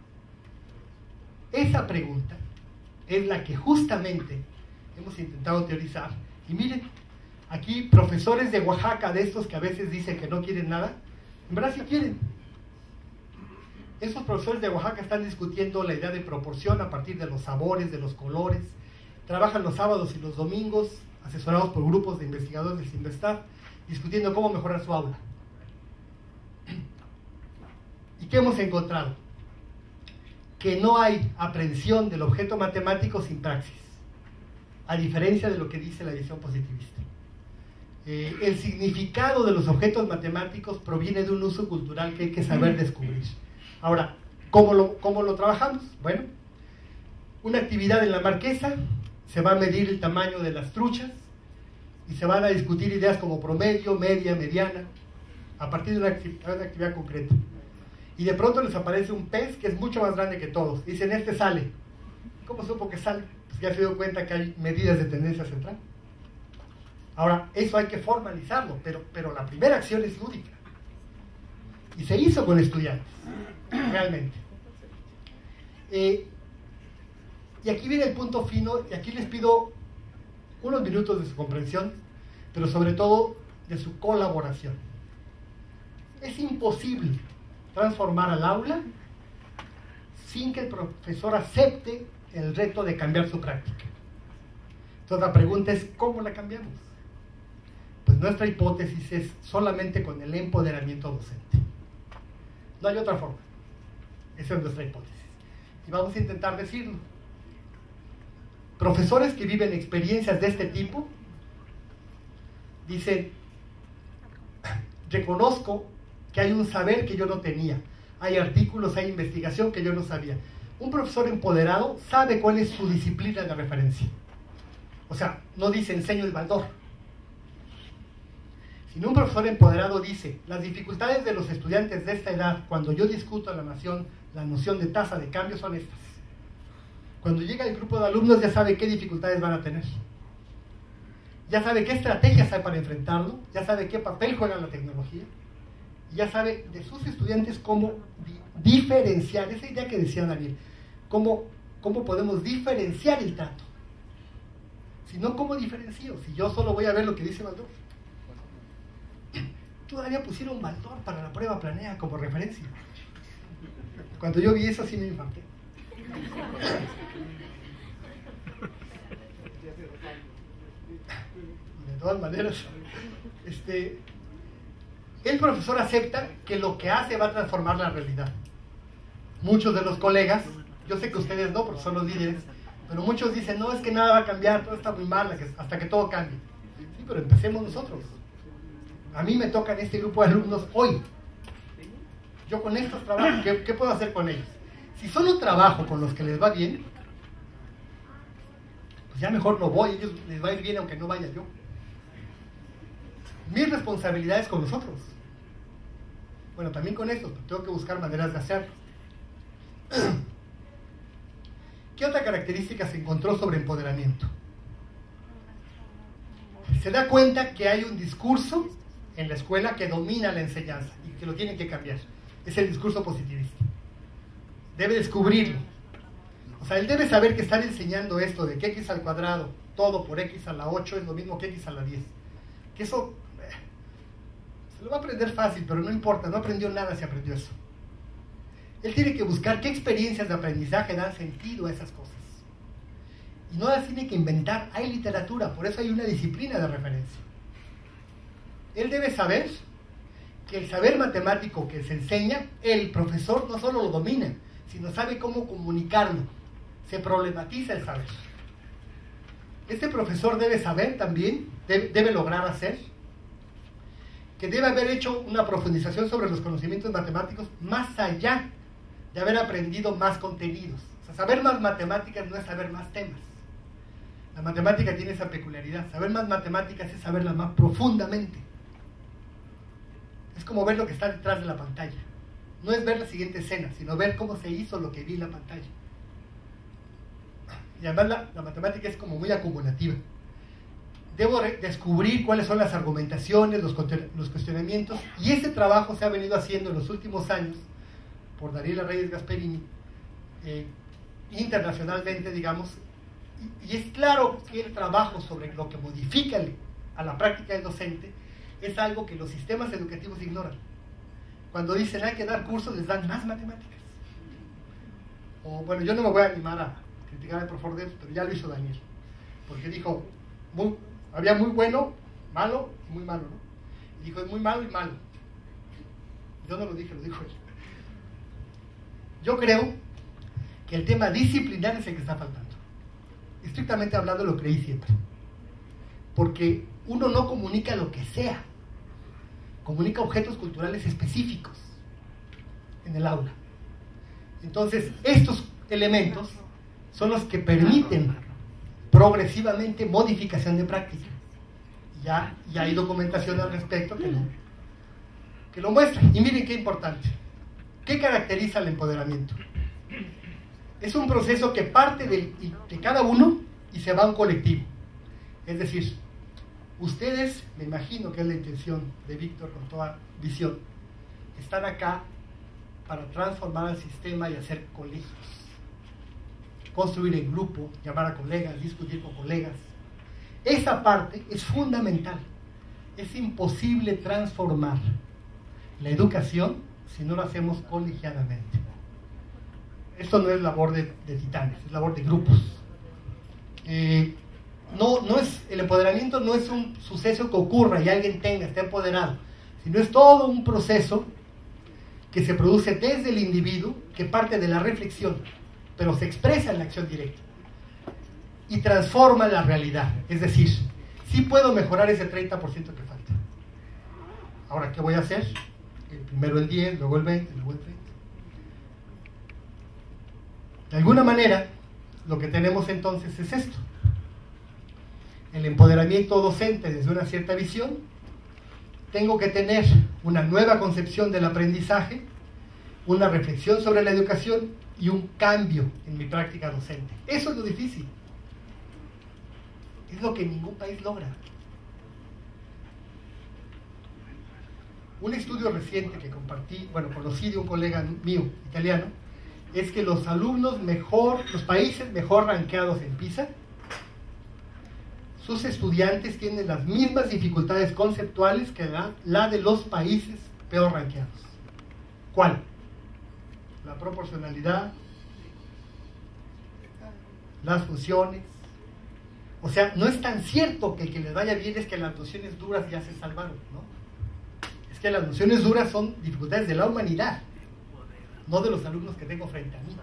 Esa pregunta es la que justamente hemos intentado teorizar. Y miren, aquí profesores de Oaxaca, de estos que a veces dicen que no quieren nada, en verdad sí quieren. Esos profesores de Oaxaca están discutiendo la idea de proporción a partir de los sabores, de los colores. Trabajan los sábados y los domingos, asesorados por grupos de investigadores del Simvestaff, discutiendo cómo mejorar su aula. ¿Y qué hemos encontrado? que no hay aprehensión del objeto matemático sin praxis, a diferencia de lo que dice la visión positivista. Eh, el significado de los objetos matemáticos proviene de un uso cultural que hay que saber descubrir. Ahora, ¿cómo lo, cómo lo trabajamos? Bueno, una actividad en la Marquesa, se va a medir el tamaño de las truchas y se van a discutir ideas como promedio, media, mediana, a partir de una actividad, una actividad concreta. Y de pronto les aparece un pez que es mucho más grande que todos. Dicen, este sale. ¿Cómo supo que sale? Pues ya se dio cuenta que hay medidas de tendencia central. Ahora, eso hay que formalizarlo, pero, pero la primera acción es lúdica. Y se hizo con estudiantes, realmente. Eh, y aquí viene el punto fino, y aquí les pido unos minutos de su comprensión, pero sobre todo de su colaboración. Es imposible transformar al aula sin que el profesor acepte el reto de cambiar su práctica. Entonces la pregunta es, ¿cómo la cambiamos? Pues nuestra hipótesis es solamente con el empoderamiento docente. No hay otra forma. Esa es nuestra hipótesis. Y vamos a intentar decirlo. Profesores que viven experiencias de este tipo dicen, reconozco que hay un saber que yo no tenía, hay artículos, hay investigación que yo no sabía. Un profesor empoderado sabe cuál es su disciplina de referencia. O sea, no dice enseño el Baldor, sino un profesor empoderado dice, las dificultades de los estudiantes de esta edad, cuando yo discuto la noción, la noción de tasa de cambio son estas. Cuando llega el grupo de alumnos ya sabe qué dificultades van a tener. Ya sabe qué estrategias hay para enfrentarlo, ya sabe qué papel juega la tecnología, y ya sabe de sus estudiantes cómo di diferenciar, esa idea que decía Daniel, cómo, cómo podemos diferenciar el trato. Si no, ¿cómo diferencio? Si yo solo voy a ver lo que dice Baldor. Todavía pusieron Baldor para la prueba planea como referencia. Cuando yo vi eso sí me infarté. De todas maneras, este, el profesor acepta que lo que hace va a transformar la realidad. Muchos de los colegas, yo sé que ustedes no, porque son los líderes, pero muchos dicen, no, es que nada va a cambiar, todo está muy mal, hasta que todo cambie. Sí, pero empecemos nosotros. A mí me tocan este grupo de alumnos hoy. Yo con estos trabajos, ¿qué, qué puedo hacer con ellos? Si solo trabajo con los que les va bien, pues ya mejor no voy, ellos les va a ir bien aunque no vaya yo. Mi responsabilidad es con nosotros. Bueno, también con estos, pero tengo que buscar maneras de hacerlo. ¿Qué otra característica se encontró sobre empoderamiento? Se da cuenta que hay un discurso en la escuela que domina la enseñanza y que lo tiene que cambiar. Es el discurso positivista. Debe descubrirlo. O sea, él debe saber que estar enseñando esto de que x al cuadrado, todo por x a la ocho es lo mismo que x a la diez. Que eso eh, se lo va a aprender fácil, pero no importa, no aprendió nada si aprendió eso. Él tiene que buscar qué experiencias de aprendizaje dan sentido a esas cosas. Y no las tiene que inventar, hay literatura, por eso hay una disciplina de referencia. Él debe saber que el saber matemático que se enseña, el profesor no solo lo domina, sino sabe cómo comunicarlo. Se problematiza el saber. Este profesor debe saber también, debe, debe lograr hacer, que debe haber hecho una profundización sobre los conocimientos matemáticos más allá de haber aprendido más contenidos. O sea, saber más matemáticas no es saber más temas. La matemática tiene esa peculiaridad. Saber más matemáticas es saberlas más profundamente. Es como ver lo que está detrás de la pantalla. No es ver la siguiente escena, sino ver cómo se hizo lo que vi en la pantalla. Y además la, la matemática es como muy acumulativa. Debo descubrir cuáles son las argumentaciones, los, los cuestionamientos, y ese trabajo se ha venido haciendo en los últimos años por Daniela Reyes Gasperini, eh, internacionalmente, digamos, y, y es claro que el trabajo sobre lo que modifica el, a la práctica del docente es algo que los sistemas educativos ignoran. Cuando dicen hay que dar cursos, les dan más matemáticas. O bueno, yo no me voy a animar a criticar al profesor Debs, pero ya lo hizo Daniel, porque dijo, muy, había muy bueno, malo y muy malo, ¿no? Y dijo, es muy malo y malo. Yo no lo dije, lo dijo él. Yo creo que el tema disciplinar es el que está faltando. Estrictamente hablando lo creí siempre. Porque uno no comunica lo que sea, comunica objetos culturales específicos en el aula. Entonces, estos elementos son los que permiten progresivamente modificación de práctica. Ya, ya hay documentación al respecto que lo, que lo muestra. Y miren qué importante. ¿Qué caracteriza el empoderamiento? Es un proceso que parte de, de cada uno y se va a un colectivo. Es decir, ustedes, me imagino que es la intención de Víctor con toda visión, están acá para transformar el sistema y hacer colegios. Construir en grupo, llamar a colegas, discutir con colegas. Esa parte es fundamental. Es imposible transformar la educación si no lo hacemos colegiadamente. Esto no es labor de, de titanes, es labor de grupos. Eh, no, no es, el empoderamiento no es un suceso que ocurra y alguien tenga, esté empoderado, sino es todo un proceso que se produce desde el individuo, que parte de la reflexión, pero se expresa en la acción directa y transforma la realidad. Es decir, sí puedo mejorar ese treinta por ciento que falta. Ahora, ¿qué voy a hacer? El primero el diez, luego el veinte, luego el treinta. De alguna manera, lo que tenemos entonces es esto. El empoderamiento docente desde una cierta visión. Tengo que tener una nueva concepción del aprendizaje, una reflexión sobre la educación y un cambio en mi práctica docente. Eso es lo difícil. Es lo que ningún país logra. Un estudio reciente que compartí, bueno, conocí de un colega mío, italiano, es que los alumnos mejor, los países mejor rankeados en PISA, sus estudiantes tienen las mismas dificultades conceptuales que la, la de los países peor rankeados. ¿Cuál? La proporcionalidad, las funciones. O sea, no es tan cierto que el que les vaya bien es que las nociones duras ya se salvaron, ¿no? Es que las nociones duras son dificultades de la humanidad, no de los alumnos que tengo frente a mí.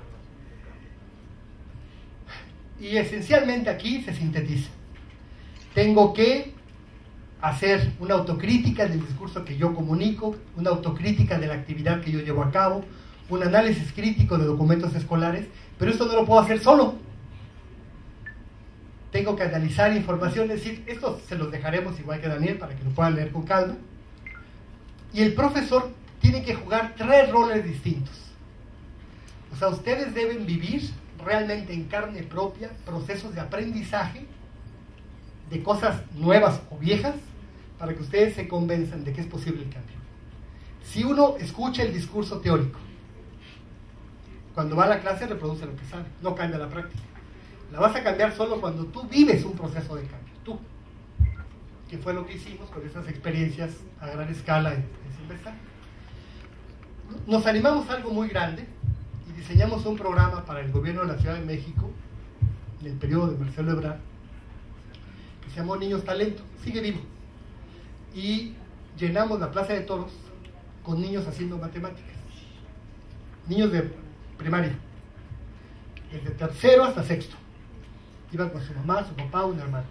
Y esencialmente aquí se sintetiza. Tengo que hacer una autocrítica del discurso que yo comunico, una autocrítica de la actividad que yo llevo a cabo, un análisis crítico de documentos escolares, pero esto no lo puedo hacer solo. Tengo que analizar información, es decir, esto se los dejaremos igual que Daniel para que lo puedan leer con calma. Y el profesor tiene que jugar tres roles distintos. O sea, ustedes deben vivir realmente en carne propia procesos de aprendizaje de cosas nuevas o viejas para que ustedes se convenzan de que es posible el cambio. Si uno escucha el discurso teórico, cuando va a la clase reproduce lo que sabe, no cambia la práctica. La vas a cambiar solo cuando tú vives un proceso de cambio, tú, que fue lo que hicimos con esas experiencias a gran escala en Silvestre. Nos animamos a algo muy grande y diseñamos un programa para el gobierno de la Ciudad de México en el periodo de Marcelo Ebrard, que se llamó Niños Talento, sigue vivo, y llenamos la Plaza de Toros con niños haciendo matemáticas, niños de primaria, desde tercero hasta sexto, iban con su mamá, su papá, un hermano,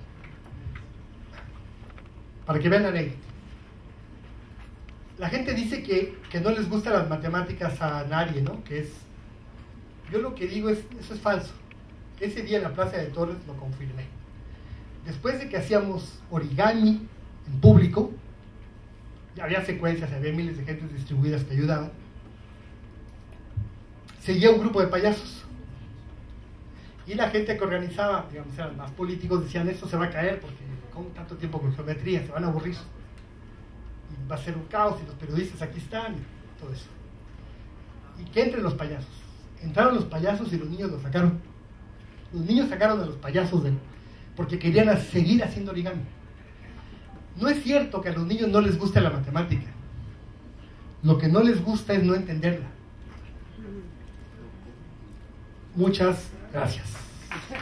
para que vean la anécdota. La gente dice que, que no les gustan las matemáticas a nadie, ¿no? Que es, yo lo que digo es, eso es falso. Ese día en la Plaza de Toros lo confirmé. Después de que hacíamos origami en público, ya había secuencias, había miles de gentes distribuidas que ayudaban, seguía un grupo de payasos. Y la gente que organizaba, digamos, eran más políticos, decían, esto se va a caer porque con tanto tiempo con geometría, se van a aburrir. Y va a ser un caos, y los periodistas aquí están, y todo eso. Y que entren los payasos. Entraron los payasos y los niños los sacaron. Los niños sacaron a los payasos de, porque querían seguir haciendo origami. No es cierto que a los niños no les guste la matemática. Lo que no les gusta es no entenderla. Muchas gracias.